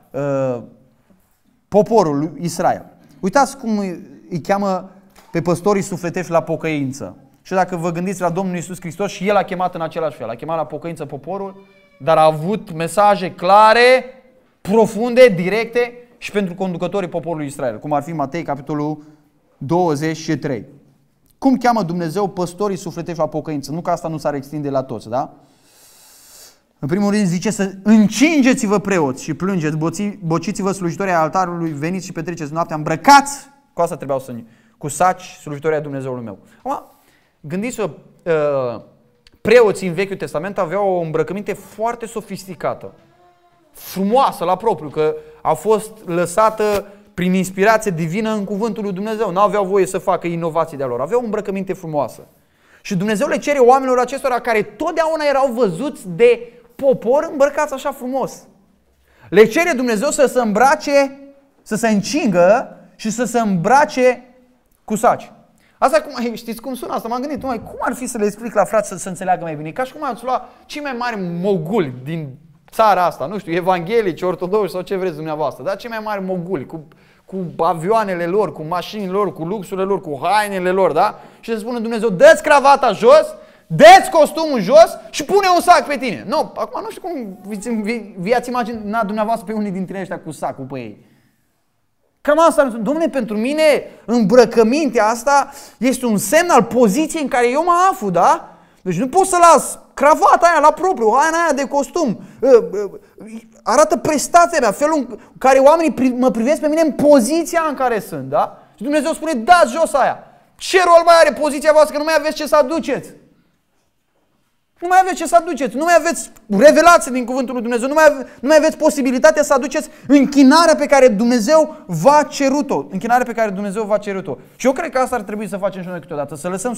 Poporul lui Israel. Uitați cum îi cheamă pe păstorii sufletești la pocăință. Și dacă vă gândiți la Domnul Iisus Hristos, și El a chemat în același fel. A chemat la pocăință poporul, dar a avut mesaje clare, profunde, directe și pentru conducătorii poporului Israel, cum ar fi Matei, capitolul 23. Cum cheamă Dumnezeu păstorii sufletești la pocăință? Nu că asta nu s-ar extinde la toți, da? În primul rând zice să încingeți-vă preoți și plângeți, bociți-vă slujitorii altarului, veniți și petreceți noaptea îmbrăcați, cu asta trebuiau să cu saci slujitorii Dumnezeului meu. Acum, gândiți-vă, preoții în Vechiul Testament aveau o îmbrăcăminte foarte sofisticată, frumoasă la propriu, că a fost lăsată prin inspirație divină în cuvântul lui Dumnezeu. Nu aveau voie să facă inovații de-a lor, aveau o îmbrăcăminte frumoasă. Și Dumnezeu le cere oamenilor acestora care totdeauna erau văzuți de popor îmbrăcați așa frumos. Le cere Dumnezeu să se îmbrace, să se încingă și să se îmbrace cu saci. Asta cum, știți cum sună asta? M-am gândit, cum ar fi să le explic la frați să înțeleagă mai bine? Ca și cum ați lua cei mai mari moguli din țara asta, nu știu, evanghelici, ortodoxi sau ce vreți dumneavoastră, dar cei mai mari moguli cu avioanele lor, cu mașinile lor, cu luxurile lor, cu hainele lor, da? Și să spună Dumnezeu, dă-ți cravata jos, dă-ți costumul jos și pune un sac pe tine. Nu, acum nu știu cum vi-ați imaginat dumneavoastră pe unii dintre ăștia cu sacul pe ei. Cam asta, Dom'le, pentru mine îmbrăcămintea asta este un semn al poziției în care eu mă aflu, da? Deci nu pot să las cravata aia la propriu, haina aia de costum. Arată prestația mea, felul în care oamenii mă privesc pe mine în poziția în care sunt, da? Și Dumnezeu spune, dați jos aia. Ce rol mai are poziția voastră că nu mai aveți ce să aduceți? Nu mai aveți ce să aduceți, nu mai aveți revelație din cuvântul lui Dumnezeu, nu mai aveți posibilitatea să aduceți închinarea pe care Dumnezeu v-a cerut-o. Închinarea pe care Dumnezeu v-a cerut-o. Și eu cred că asta ar trebui să facem și noi câteodată, să lăsăm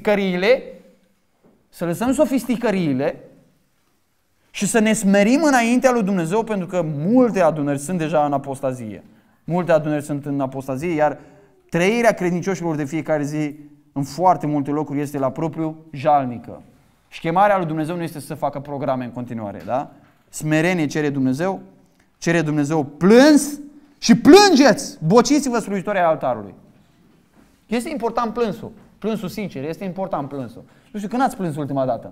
sofisticăriile și să ne smerim înaintea lui Dumnezeu, pentru că multe adunări sunt deja în apostazie. Multe adunări sunt în apostazie, iar trăirea credincioșilor de fiecare zi în foarte multe locuri este la propriu jalnică. Și chemarea lui Dumnezeu nu este să facă programe în continuare, da? Smerenie cere Dumnezeu plâns și plângeți, bociți-vă slujitorii altarului. Este important plânsul sincer, este important plânsul. Nu știu, când ați plâns ultima dată?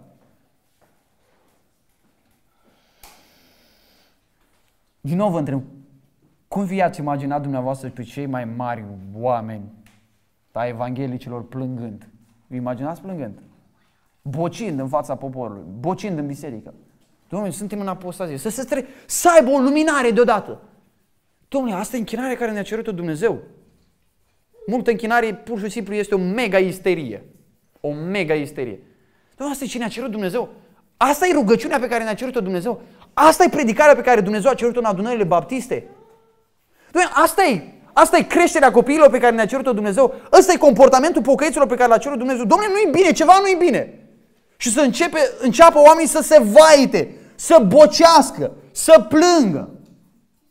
Din nou vă întreb, cum vi-ați imaginat dumneavoastră pe cei mai mari oameni a evanghelicilor plângând? Vi imaginați plângând? Bocind în fața poporului, bocind în biserică. Dom'le, suntem în apostazie. Să aibă o luminare deodată. Dom'le, asta e închinarea care ne-a cerut-o Dumnezeu. Multă închinare pur și simplu este o mega isterie. O mega isterie. Dom'le, asta e ce ne-a cerut Dumnezeu. Asta e rugăciunea pe care ne-a cerut-o Dumnezeu. Asta e predicarea pe care Dumnezeu a cerut-o în adunările baptiste. Dom'le, asta e creșterea copiilor pe care ne-a cerut-o Dumnezeu. Ăsta e comportamentul pocăiților pe care l-a cerut Dumnezeu. Dom'le, nu-i bine, ceva nu-i bine. Și să înceapă oamenii să se vaite, să bocească, să plângă.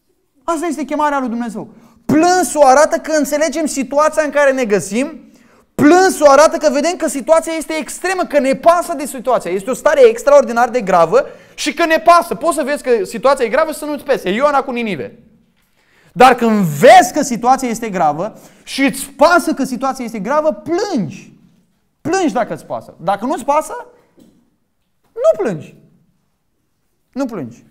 Asta este chemarea lui Dumnezeu. Plânsul arată că înțelegem situația în care ne găsim. Plânsul arată că vedem că situația este extremă, că ne pasă de situația. Este o stare extraordinar de gravă și că ne pasă. Poți să vezi că situația e gravă și să nu-ți pese. E Iona cu Ninive. Dar când vezi că situația este gravă și îți pasă că situația este gravă, plângi. Plângi dacă îți pasă. Dacă nu-ți pasă, nu plângi. Nu plângi.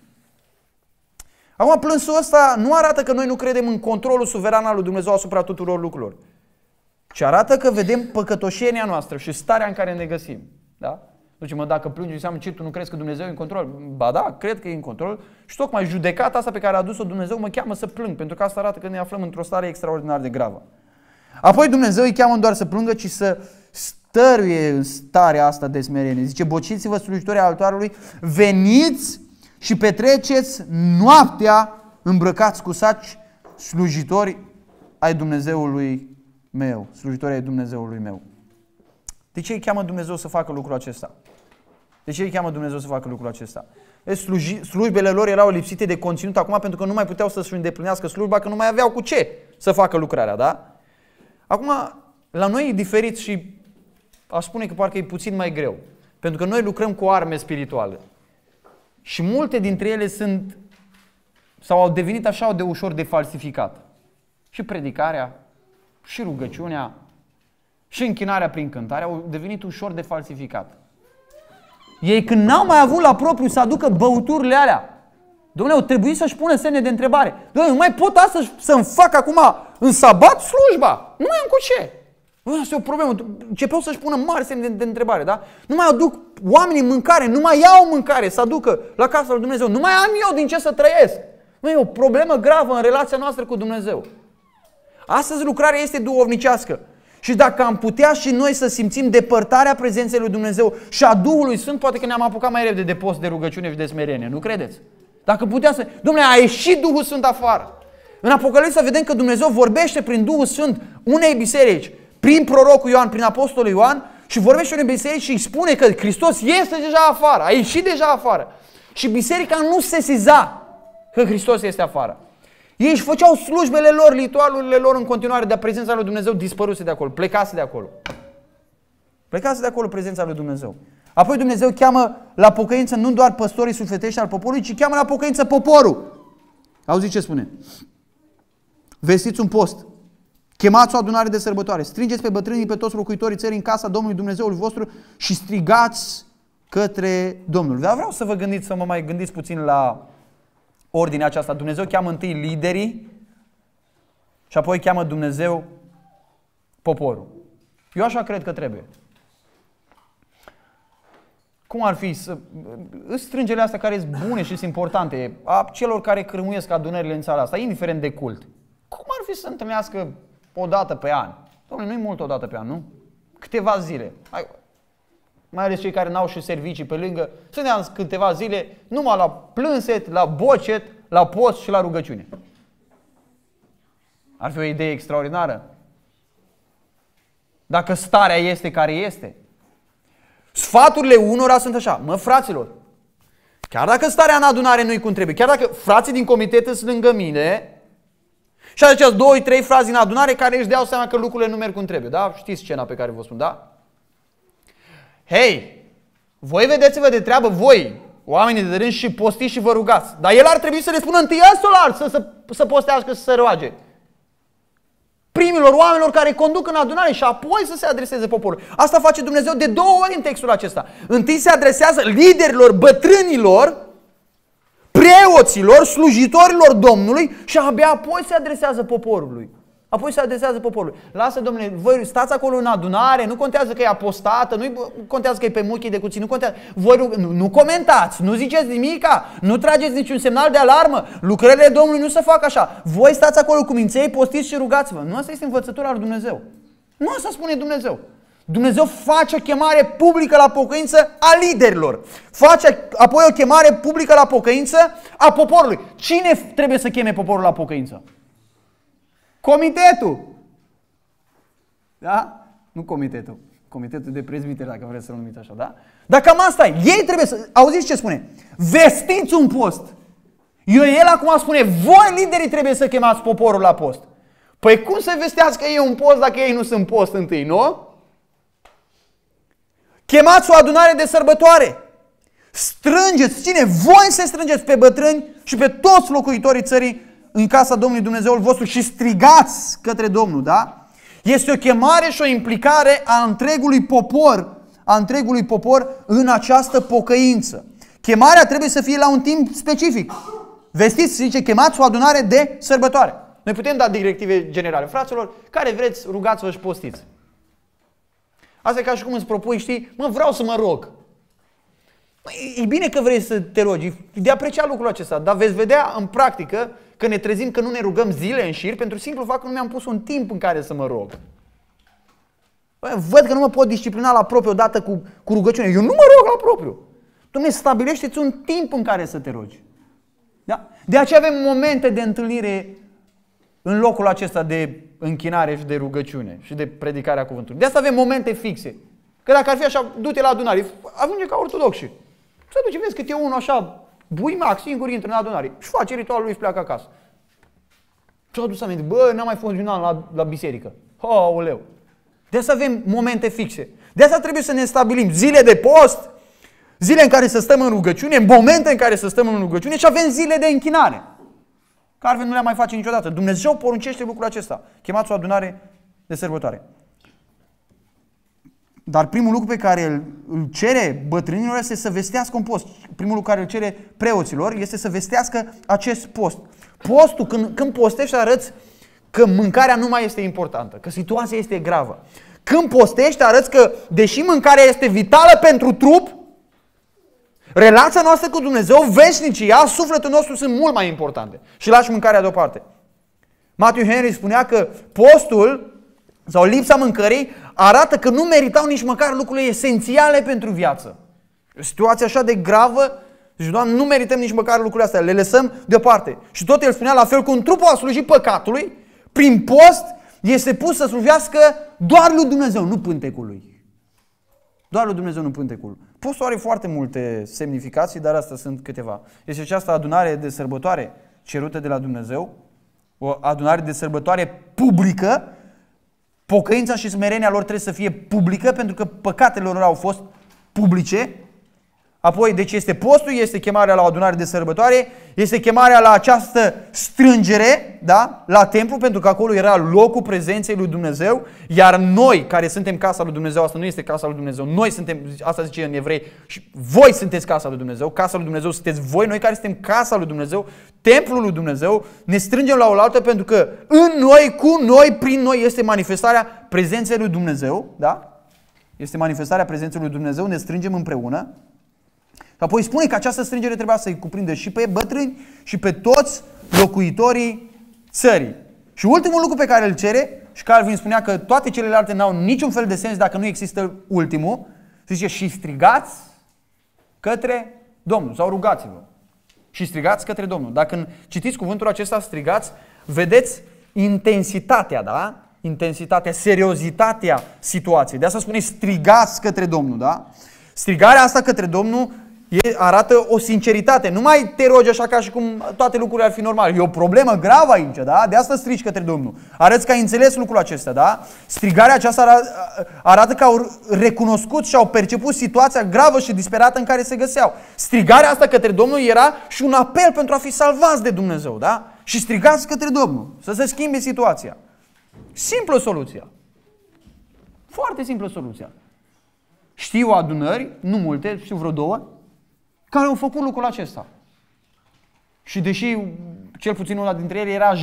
Acum, plânsul ăsta nu arată că noi nu credem în controlul suveran al lui Dumnezeu asupra tuturor lucrurilor, ci arată că vedem păcătoșenia noastră și starea în care ne găsim. Da? Deci, dacă plângi, înseamnă ce, tu nu crezi că Dumnezeu e în control? Ba da, cred că e în control și tocmai judecata asta pe care a adus-o Dumnezeu mă cheamă să plâng, pentru că asta arată că ne aflăm într-o stare extraordinar de gravă. Apoi Dumnezeu îi cheamă doar să plângă, ci să stăruie în starea asta de smerenie. Zice, bociți-vă slujitorii altarului, veniți și petreceți noaptea îmbrăcați cu saci, slujitori ai Dumnezeului meu. Slujitori ai Dumnezeului meu. De ce îi cheamă Dumnezeu să facă lucrul acesta? De ce îi cheamă Dumnezeu să facă lucrul acesta? Slujbele lor erau lipsite de conținut acum pentru că nu mai puteau să-și îndeplinească slujba, că nu mai aveau cu ce să facă lucrarea, da? Acum, la noi e diferit și aș spune că parcă e puțin mai greu. Pentru că noi lucrăm cu arme spirituale. Și multe dintre ele sunt sau au devenit așa de ușor de falsificat. Și predicarea, și rugăciunea, și închinarea prin cântare au devenit ușor de falsificat. Ei când n-au mai avut la propriu să aducă băuturile alea, Dom'le, au trebuit să-și pună semne de întrebare. Dom'le, nu mai pot astăzi să-mi fac acum în sabat slujba. Nu mai am cu ce. Asta e o problemă. Începeau să-și pună mari semne de întrebare, da? Nu mai aduc oamenii mâncare, nu mai iau mâncare să aducă la casa lui Dumnezeu. Nu mai am eu din ce să trăiesc. Nu e o problemă gravă în relația noastră cu Dumnezeu. Astăzi lucrarea este duhovnicească. Și dacă am putea și noi să simțim depărtarea prezenței lui Dumnezeu și a Duhului Sfânt, poate că ne-am apucat mai repede de post, de rugăciune și de smerenie. Nu credeți? Dacă putea să... Dom'le, a ieșit Duhul Sfânt afară. În Apocalipsa vedem că Dumnezeu vorbește prin Duhul Sfânt unei biserici, prin prorocul Ioan, prin apostolul Ioan, și vorbește unei biserici și îi spune că Hristos este deja afară, a ieșit deja afară. Și biserica nu sesiza că Hristos este afară. Ei își făceau slujbele lor, ritualurile lor în continuare, dar prezența lui Dumnezeu dispăruse de acolo, plecase de acolo. Plecase de acolo prezența lui Dumnezeu. Apoi Dumnezeu cheamă la pocăință nu doar păstorii sufletești al poporului, ci cheamă la pocăință poporul. Auziți ce spune? Vestiți un post, chemați o adunare de sărbătoare, strângeți pe bătrânii, pe toți locuitorii țării în casa Domnului Dumnezeului vostru și strigați către Domnul. Dar vreau să vă gândiți, să mă mai gândiți puțin la ordinea aceasta. Dumnezeu cheamă întâi liderii și apoi cheamă Dumnezeu poporul. Eu așa cred că trebuie. Cum ar fi să strângele astea care sunt bune și sunt importante a celor care cârmuiesc adunările în țara asta, indiferent de cult? Cum ar fi să se întâlnească o dată pe an? Dom'le, nu-i mult o dată pe an, nu? Câteva zile. Mai ales cei care n-au și servicii pe lângă, să ne ia câteva zile numai la plânset, la bocet, la post și la rugăciune. Ar fi o idee extraordinară. Dacă starea este care este. Sfaturile unora sunt așa: mă, fraților, chiar dacă starea în adunare nu-i cum trebuie, chiar dacă frații din comitet sunt lângă mine și acești 2-3 frați din adunare care își deau seama că lucrurile nu merg cum trebuie, da? Știți scena pe care vă spun, da? Hei, voi vedeți-vă de treabă, voi, oamenii de rând, și postiți și vă rugați. Dar el ar trebui să le spună întâi ăstora să postească, să se roage. Primilor oamenilor care conduc în adunare și apoi să se adreseze poporului. Asta face Dumnezeu de 2 ori în textul acesta. Întâi se adresează liderilor, bătrânilor, preoților, slujitorilor Domnului și abia apoi se adresează poporului. Apoi se adresează poporului. Lasă, domnule, voi stați acolo în adunare, nu contează că e apostată, nu contează că e pe muchii de cuțit, nu contează. Voi nu comentați, nu ziceți nimica, nu trageți niciun semnal de alarmă. Lucrările Domnului nu se fac așa. Voi stați acolo cu minței, postiți și rugați-vă. Nu, asta este învățătura lui Dumnezeu. Nu asta spune Dumnezeu. Dumnezeu face o chemare publică la pocăință a liderilor. Face apoi o chemare publică la pocăință a poporului. Cine trebuie să cheme poporul la pocăință? Comitetul. Da? Nu comitetul. Comitetul de prezbiteri, dacă vreți să-l numiți așa, da? Dar cam asta e. Ei trebuie să... Auziți ce spune? Vestiți un post. El acum spune, voi liderii trebuie să chemați poporul la post. Păi cum să vestească ei un post dacă ei nu sunt post întâi, nu? Chemați o adunare de sărbătoare. Strângeți, cine? Voi să strângeți pe bătrâni și pe toți locuitorii țării în casa Domnului Dumnezeul vostru și strigați către Domnul, da? Este o chemare și o implicare a întregului popor în această pocăință. Chemarea trebuie să fie la un timp specific. Vestiți, zice, chemați o adunare de sărbătoare. Noi putem da directive generale. Fraților, care vreți, rugați-vă și postiți. Asta e ca și cum îți propui, știi, vreau să mă rog. E bine că vrei să te rogi, de apreciat lucrul acesta, dar veți vedea în practică că ne trezim că nu ne rugăm zile în șir pentru simplu fapt că nu mi-am pus un timp în care să mă rog. Văd că nu mă pot disciplina la propriu odată cu rugăciune. Eu nu mă rog la propriu. Dumnezeu, stabilește-ți un timp în care să te rogi. Da? De aceea avem momente de întâlnire în locul acesta de închinare și de rugăciune și de predicarea cuvântului. De asta avem momente fixe. Că dacă ar fi așa, du-te la adunare, ajunge ca ortodoxi. Să duce, vezi cât e unul așa, buimac, singur intră în adunare și face ritualul lui și pleacă acasă. Și-a adus aminte, n-am mai fost un an la biserică. Aoleu! De asta avem momente fixe. De asta trebuie să ne stabilim zile de post, zile în care să stăm în rugăciune, momente în care să stăm în rugăciune și avem zile de închinare. Care nu le mai face niciodată. Dumnezeu poruncește lucrul acesta. Chemați o adunare de sărbătoare. Dar primul lucru pe care îl cere bătrânilor este să vestească un post. Primul lucru care îl cere preoților este să vestească acest post. Postul, când postești, arăți că mâncarea nu mai este importantă, că situația este gravă. Când postești, arăți că, deși mâncarea este vitală pentru trup, relația noastră cu Dumnezeu, veșnicia, sufletul nostru sunt mult mai importante. Și lași mâncarea deoparte. Matthew Henry spunea că postul sau lipsa mâncării arată că nu meritau nici măcar lucrurile esențiale pentru viață. O situație așa de gravă, și Doamne, nu merităm nici măcar lucrurile astea, le lăsăm deoparte. Și tot el spunea la fel cum trupul a slujit păcatului, prin post este pus să slujească doar lui Dumnezeu, nu pântecului. Doar lui Dumnezeu, nu pântecul. Postul are foarte multe semnificații, dar astea sunt câteva. Este această adunare de sărbătoare cerută de la Dumnezeu, o adunare de sărbătoare publică. Pocăința și smerenia lor trebuie să fie publică, pentru că păcatele lor au fost publice. Apoi, deci este postul, este chemarea la o adunare de sărbătoare, este chemarea la această strângere, da? La templu, pentru că acolo era locul prezenței lui Dumnezeu, iar noi, care suntem casa lui Dumnezeu, asta nu este casa lui Dumnezeu, noi suntem, asta zice în Evrei, și voi sunteți casa lui Dumnezeu, casa lui Dumnezeu sunteți voi, noi care suntem casa lui Dumnezeu, templul lui Dumnezeu, ne strângem la oaltă pentru că în noi, cu noi, prin noi este manifestarea prezenței lui Dumnezeu, da? Este manifestarea prezenței lui Dumnezeu, ne strângem împreună. Apoi spune că această strângere trebuia să-i cuprindă și pe bătrâni și pe toți locuitorii țării. Și ultimul lucru pe care îl cere, și Calvin spunea că toate celelalte n-au niciun fel de sens dacă nu există ultimul, zice și strigați către Domnul sau rugați-vă. Și strigați către Domnul. Dacă citiți cuvântul acesta, strigați, vedeți intensitatea, da? Intensitatea, seriozitatea situației. De asta spune strigați către Domnul, da? Strigarea asta către Domnul arată o sinceritate. Nu mai te rogi așa ca și cum toate lucrurile ar fi normale. E o problemă gravă aici, da? De asta strigi către Domnul. Arăți că ai înțeles lucrul acesta, da? Strigarea aceasta arată că au recunoscut și au perceput situația gravă și disperată în care se găseau. Strigarea asta către Domnul era și un apel pentru a fi salvați de Dumnezeu, da? Și strigați către Domnul, să se schimbe situația. Simplă soluția. Foarte simplă soluția. Știu adunări, nu multe, știu vreo 2, care au făcut lucrul acesta. Și deși cel puțin una dintre ele era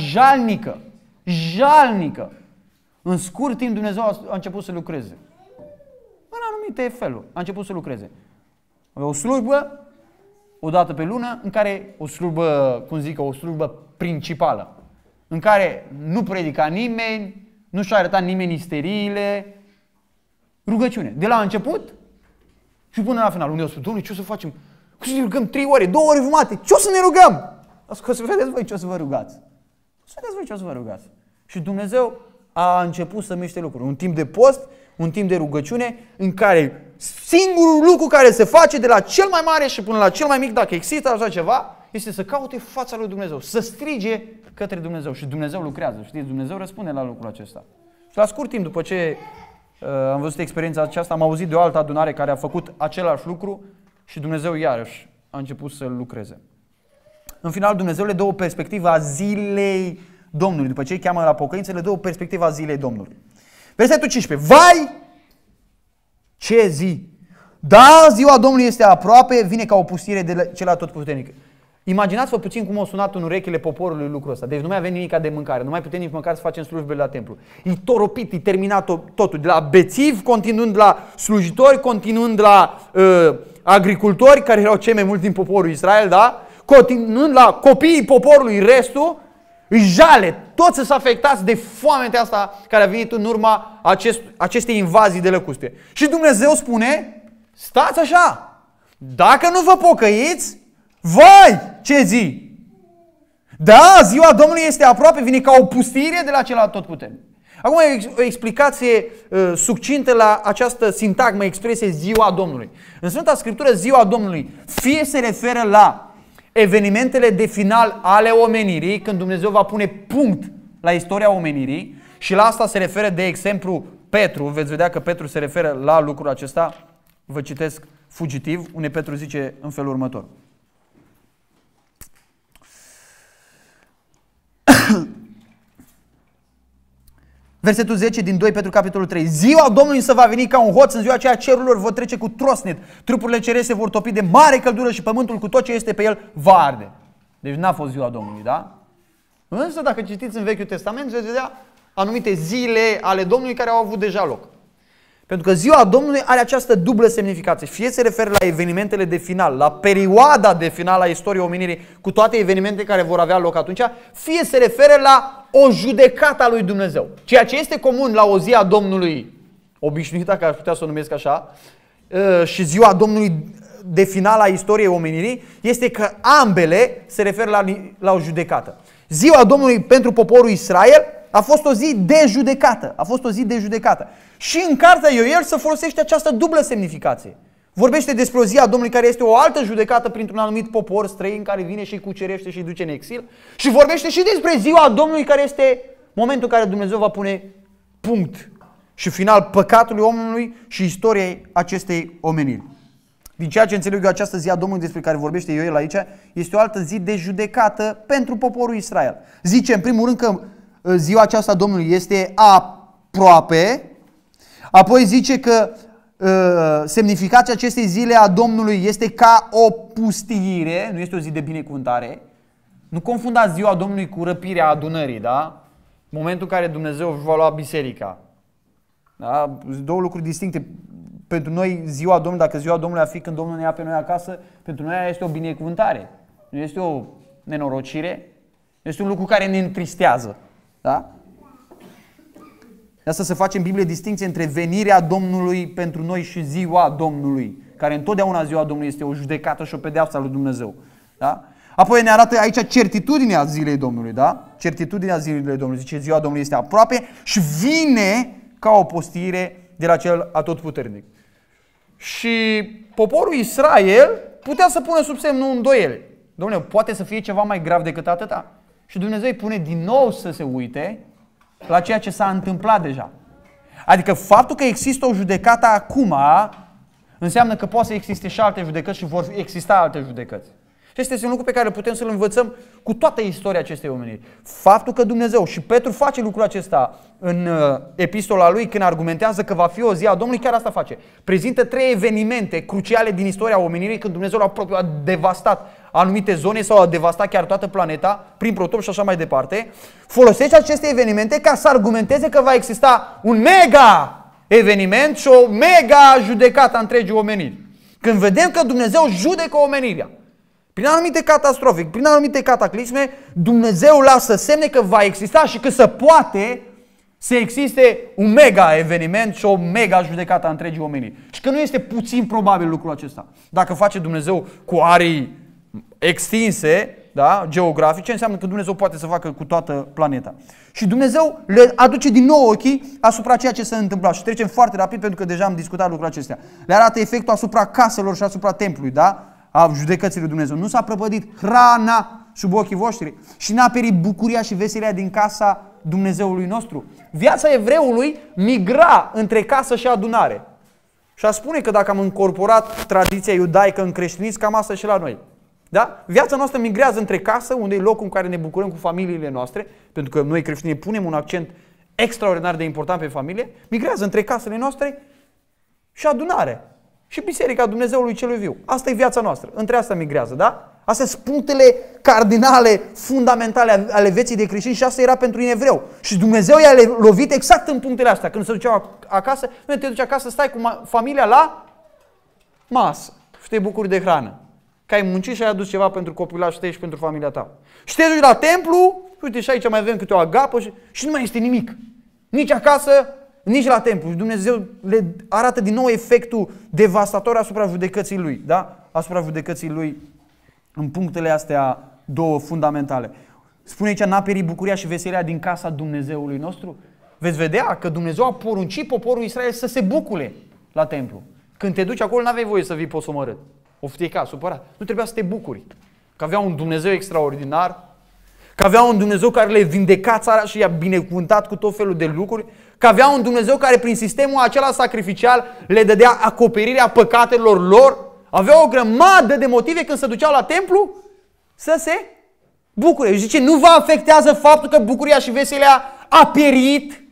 jalnică, în scurt timp Dumnezeu a început să lucreze. În anumite feluri a început să lucreze. Avea o slujbă, o dată pe lună, în care o slujbă, o slujbă principală, în care nu predica nimeni, nu și-a arătat nimeni isteriile, rugăciune. De la început și până la final. Unde o spune, Domnule, ce o să facem? Cum să ne rugăm 3 ore, 2 ore jumate? Ce o să ne rugăm? O să vedeți voi ce o să vă rugați. Și Dumnezeu a început să miște lucruri. Un timp de post, un timp de rugăciune, în care singurul lucru care se face de la cel mai mare și până la cel mai mic, dacă există așa ceva, este să caute fața lui Dumnezeu, să strige către Dumnezeu. Și Dumnezeu lucrează. Știți, Dumnezeu răspunde la lucrul acesta. Și la scurt timp, după ce
Am văzut experiența aceasta, am auzit de o altă adunare care a făcut același lucru și Dumnezeu iarăși a început să lucreze. În final, Dumnezeu le dă o perspectivă a zilei Domnului. După ce îi cheamă la pocăință, le dă o perspectivă a zilei Domnului. Versetul 15. Vai, ce zi! Da, ziua Domnului este aproape, vine ca o pustire de cel atotputernic. Imaginați-vă puțin cum au sunat în urechile poporului lucrul ăsta. Deci nu mai avem nimic de mâncare, nu mai putem nici măcar să facem slujbele la templu. E toropit, e terminat totul. De la bețivi, continuând la slujitori, continuând la agricultori, care erau cei mai mulți din poporul Israel, da? Continuând la copiii poporului, restul, îi jale. Toți sunt afectați de foametea asta care a venit în urma acestei invazii de lăcuste. Și Dumnezeu spune, stați așa, dacă nu vă pocăiți, vai, ce zi! Da, ziua Domnului este aproape, vine ca o pustire de la cel atotputernic. Acum o explicație succintă la această sintagmă, expresie ziua Domnului. În Sfânta Scriptură, ziua Domnului fie se referă la evenimentele de final ale omenirii, când Dumnezeu va pune punct la istoria omenirii, și la asta se referă, de exemplu, Petru. Veți vedea că Petru se referă la lucrul acesta. Vă citesc fugitiv, unde Petru zice în felul următor. Versetul 10 din 2 Petru capitolul 3. Ziua Domnului se va veni ca un hoț, în ziua aceea cerurilor vor trece cu trosnet, trupurile cerești se vor topi de mare căldură și pământul cu tot ce este pe el va arde. Deci n-a fost ziua Domnului, da? Însă dacă citiți în Vechiul Testament veți vedea anumite zile ale Domnului care au avut deja loc. Pentru că ziua Domnului are această dublă semnificație. Fie se referă la evenimentele de final, la perioada de final a istoriei omenirii, cu toate evenimentele care vor avea loc atunci, fie se referă la o judecată a lui Dumnezeu. Ceea ce este comun la o zi a Domnului obișnuită, că aș putea să o numesc așa, și ziua Domnului de final a istoriei omenirii, este că ambele se referă la o judecată. Ziua Domnului pentru poporul Israel a fost o zi de judecată. A fost o zi de judecată. Și în cartea Ioel se folosește această dublă semnificație. Vorbește despre o zi a Domnului care este o altă judecată printr-un anumit popor străin care vine și îi cucerește și îi duce în exil. Și vorbește și despre ziua Domnului care este momentul în care Dumnezeu va pune punct și final păcatului omului și istoriei acestei omeniri. Din ceea ce înțeleg eu, această zi a Domnului despre care vorbește Ioel aici este o altă zi de judecată pentru poporul Israel. Zice în primul rând că ziua aceasta a Domnului este aproape. Apoi zice că semnificația acestei zile a Domnului este ca o pustiire, nu este o zi de binecuvântare. Nu confundați ziua Domnului cu răpirea adunării, da? Momentul în care Dumnezeu își va lua biserica. Da? Două lucruri distincte. Pentru noi ziua Domnului, dacă ziua Domnului ar fi când Domnul ne ia pe noi acasă, pentru noi este o binecuvântare. Nu este o nenorocire, este un lucru care ne întristează. Da? De asta se face în Biblie distinție între venirea Domnului pentru noi și ziua Domnului, care întotdeauna ziua Domnului este o judecată și o pedeapsă a lui Dumnezeu. Da? Apoi ne arată aici certitudinea zilei Domnului. Da? Certitudinea zilei Domnului. Zice, ziua Domnului este aproape și vine ca o postire de la cel atotputernic. Și poporul Israel putea să pună sub semnul îndoieli. Dom'le, poate să fie ceva mai grav decât atâta? Și Dumnezeu îi pune din nou să se uite la ceea ce s-a întâmplat deja. Adică faptul că există o judecată acum înseamnă că poate să existe și alte judecăți și vor exista alte judecăți. Și este un lucru pe care putem să-l învățăm cu toată istoria acestei omeniri. Faptul că Dumnezeu, și Petru face lucrul acesta în epistola lui când argumentează că va fi o zi a Domnului, chiar asta face. Prezintă 3 evenimente cruciale din istoria omenirii când Dumnezeu a devastat anumite zone sau a devastat chiar toată planeta prin protop și așa mai departe. Folosește aceste evenimente ca să argumenteze că va exista un mega eveniment și o mega judecată a întregii omeniri. Când vedem că Dumnezeu judecă omenirea prin anumite catastrofe, prin anumite cataclisme, Dumnezeu lasă semne că va exista și că se poate să existe un mega eveniment și o mega judecată a întregii omeniri. Și că nu este puțin probabil lucrul acesta. Dacă face Dumnezeu cu arii extinse, da, geografice, înseamnă că Dumnezeu poate să facă cu toată planeta. Și Dumnezeu le aduce din nou ochii asupra ceea ce s-a întâmplat. Și trecem foarte rapid pentru că deja am discutat lucrurile acestea. Le arată efectul asupra caselor și asupra templului, da? A judecății lui Dumnezeu. Nu s-a prăpădit hrana sub ochii voștri și n-a perit bucuria și veselia din casa
Dumnezeului nostru. Viața evreului migra între casă și adunare. Și a spune că dacă am încorporat tradiția iudaică în creștinism, cam asta și la noi. Da? Viața noastră migrează între casă, unde e locul în care ne bucurăm cu familiile noastre, pentru că noi creștinii punem un accent extraordinar de important pe familie, migrează între casele noastre și adunare. Și Biserica Dumnezeului Celui Viu. Asta e viața noastră. Între asta migrează, da? Astea sunt punctele cardinale, fundamentale ale vieții de creștin și asta era pentru un evreu. Și Dumnezeu i-a lovit exact în punctele astea. Când se duceau acasă, nu te duci acasă, stai cu familia la masă și te bucuri de hrană. Că ai muncit și ai adus ceva pentru copilașul tău și pentru familia ta. Și te duci la templu, uite și aici mai avem câte o agapă și nu mai este nimic. Nici acasă, nici la templu. Și Dumnezeu le arată din nou efectul devastator asupra judecății Lui. Da? Asupra judecății Lui în punctele astea două fundamentale. Spune aici, n-a pierit bucuria și veselia din casa Dumnezeului nostru? Veți vedea că Dumnezeu a poruncit poporul Israel să se bucure la templu. Când te duci acolo, n-aveai voie să vii posomorât. Oftica, supărat. Nu trebuia să te bucuri. Că avea un Dumnezeu extraordinar, că avea un Dumnezeu care le vindeca țara și i-a binecuvântat cu tot felul de lucruri, că avea un Dumnezeu care prin sistemul acela sacrificial le dădea acoperirea păcatelor lor. Avea o grămadă de motive când se duceau la templu să se bucure. Și zice, nu vă afectează faptul că bucuria și veselia a pierit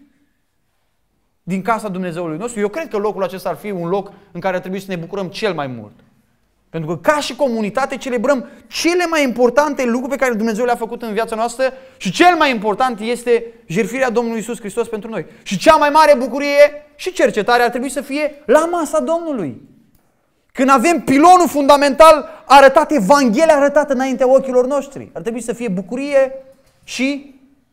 din casa Dumnezeului nostru? Eu cred că locul acesta ar fi un loc în care ar trebui să ne bucurăm cel mai mult. Pentru că ca și comunitate celebrăm cele mai importante lucruri pe care Dumnezeu le-a făcut în viața noastră și cel mai important este jertfirea Domnului Iisus Hristos pentru noi. Și cea mai mare bucurie și cercetare ar trebui să fie la masa Domnului. Când avem pilonul fundamental arătat, Evanghelia arătată înaintea ochilor noștri. Ar trebui să fie bucurie și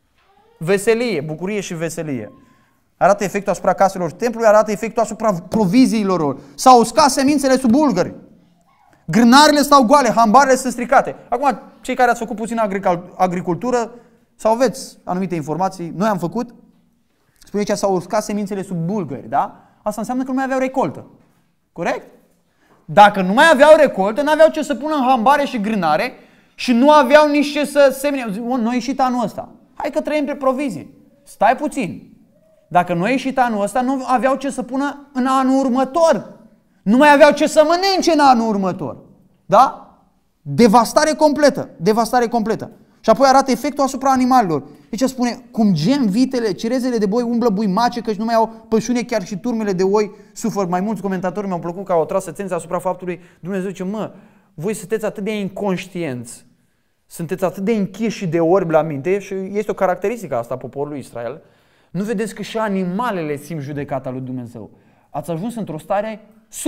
veselie. Bucurie și veselie. Arată efectul asupra caselor templului, arată efectul asupra proviziilor lor. S-au uscat semințele sub bulgări. Grânarele stau goale, hambarele sunt stricate. Acum, cei care ați făcut puțin agricultură sau aveți anumite informații, noi am făcut, spune aici, s-au uscat semințele sub bulgări, da? Asta înseamnă că nu mai aveau recoltă. Corect? Dacă nu mai aveau recoltă, nu aveau ce să pună în hambare și grânare și nu aveau nici ce să semene. Nu a ieșit anul ăsta. Hai că trăim pe provizie. Stai puțin. Dacă nu a ieșit anul ăsta, nu aveau ce să pună în anul următor. Nu mai aveau ce să mănânce în anul următor. Da? Devastare completă. Devastare completă. Și apoi arată efectul asupra animalelor. Deci spune, cum gem vitele, cerezele de boi umblă buimace, căci nu mai au pășune, chiar și turmele de oi suferă. Mai mulți comentatori mi-au plăcut că au tras atenția asupra faptului, Dumnezeu zice, voi sunteți atât de inconștienți, sunteți atât de închiși și de orbi la minte, și este o caracteristică asta a poporului Israel, nu vedeți că și animalele simt judecata lui Dumnezeu. Ați ajuns într-o stare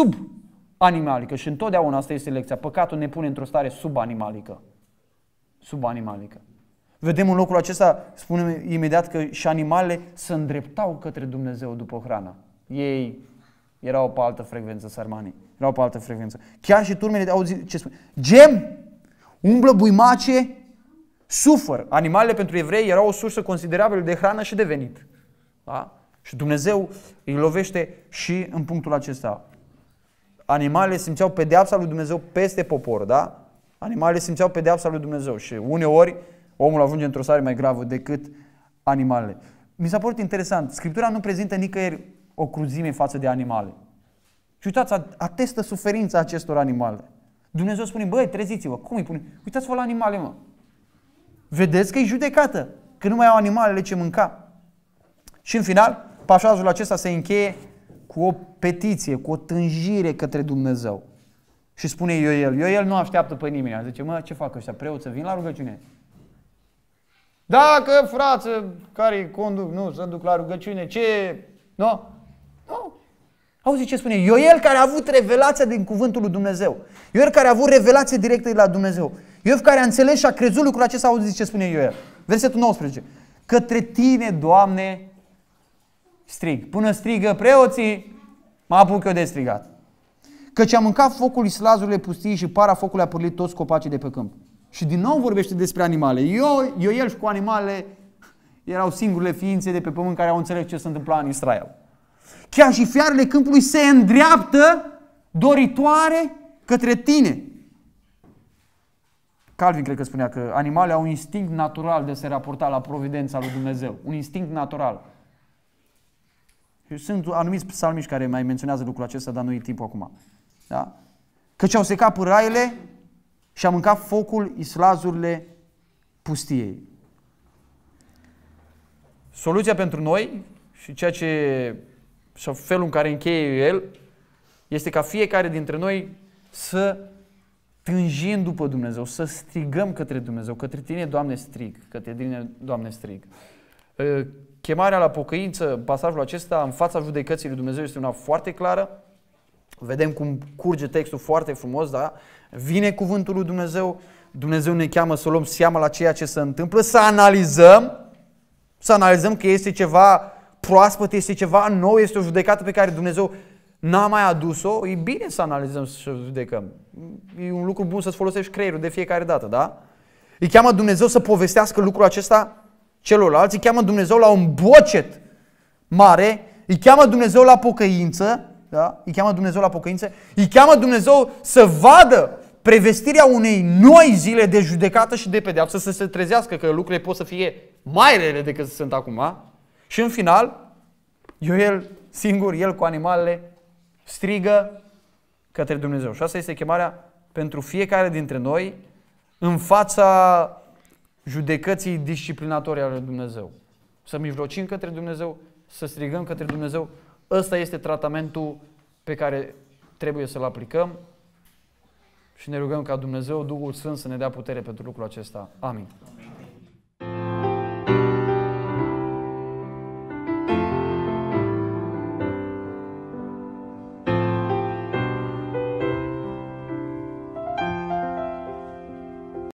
subanimalică și întotdeauna asta este lecția. Păcatul ne pune într-o stare subanimalică. Subanimalică. Vedem în locul acesta, spunem imediat că și animalele se îndreptau către Dumnezeu după hrană. Ei erau pe altă frecvență, sărmanii. Erau pe altă frecvență. Chiar și turmele, auzi ce spune? Gem, umblă buimace, suferă. Animalele pentru evrei erau o sursă considerabilă de hrană și de venit. Da? Și Dumnezeu îi lovește și în punctul acesta. Animalele simțeau pedeapsa lui Dumnezeu peste popor, da? Animalele simțeau pedeapsa lui Dumnezeu și uneori omul ajunge într-o stare mai gravă decât animalele. Mi s-a părut interesant, Scriptura nu prezintă nicăieri o cruzime față de animale. Și uitați, atestă suferința acestor animale. Dumnezeu spune, băi, treziți-vă. Cum îi pune? Uitați-vă la animale, mă. Vedeți că e judecată, că nu mai au animalele ce mânca. Și în final, pasajul acesta se încheie cu o petiție, cu o tânjire către Dumnezeu. Și spune Ioel nu așteaptă pe nimeni. Zice, ce fac ăștia, preoți, vin la rugăciune? Dacă frață care conduc, nu, să duc la rugăciune, ce? Nu? Nu. Auzi ce spune? Ioel care a avut revelația din cuvântul lui Dumnezeu. Ioel care a avut revelație directă de la Dumnezeu. Ioel care a înțeles și a crezut lucrul acesta, auzi ce spune Ioel. Versetul 19. Către tine, Doamne, strig. Până strigă preoții, mă apuc eu de strigat. Căci a mâncat focul islazurile pustiei și para focului a părlit toți copacii de pe câmp. Și din nou vorbește despre animale. Ioel și cu animalele erau singurele ființe de pe pământ care au înțeles ce se întâmpla în Israel. Chiar și fiarele câmpului se îndreaptă doritoare către tine. Calvin cred că spunea că animalele au un instinct natural de a se raporta la providența lui Dumnezeu. Un instinct natural. Și sunt anumiți psalmiști care mai menționează lucrul acesta, dar nu e timpul acum. Da? Căci au secat pâraiele și a mâncat focul islazurile pustiei.
Soluția pentru noi și felul în care încheie el este ca fiecare dintre noi să tânjim după Dumnezeu, să strigăm către Dumnezeu, către Tine, Doamne, strig, către Tine, Doamne, strig. Chemarea la pocăință, pasajul acesta, în fața judecății lui Dumnezeu, este una foarte clară. Vedem cum curge textul foarte frumos, da? Vine cuvântul lui Dumnezeu, Dumnezeu ne cheamă să luăm seama la ceea ce se întâmplă, să analizăm că este ceva proaspăt, este ceva nou, este o judecată pe care Dumnezeu n-a mai adus-o. E bine să analizăm și să judecăm. E un lucru bun să-ți folosești creierul de fiecare dată, da? Îi cheamă Dumnezeu să povestească lucrul acesta celorlalți, îi cheamă Dumnezeu la un bocet mare, îi cheamă Dumnezeu la pocăință, da? Îi cheamă Dumnezeu la pocăință, îi cheamă Dumnezeu să vadă prevestirea unei noi zile de judecată și de pedeapsă, să se trezească că lucrurile pot să fie mai rele decât sunt acum. Și în final, el singur, el cu animalele, strigă către Dumnezeu. Și asta este chemarea pentru fiecare dintre noi în fața judecății disciplinatorii ale lui Dumnezeu. Să mijlocim către Dumnezeu, să strigăm către Dumnezeu. Ăsta este tratamentul pe care trebuie să-l aplicăm și ne rugăm ca Dumnezeu, Duhul Sfânt, să ne dea putere pentru lucrul acesta. Amin.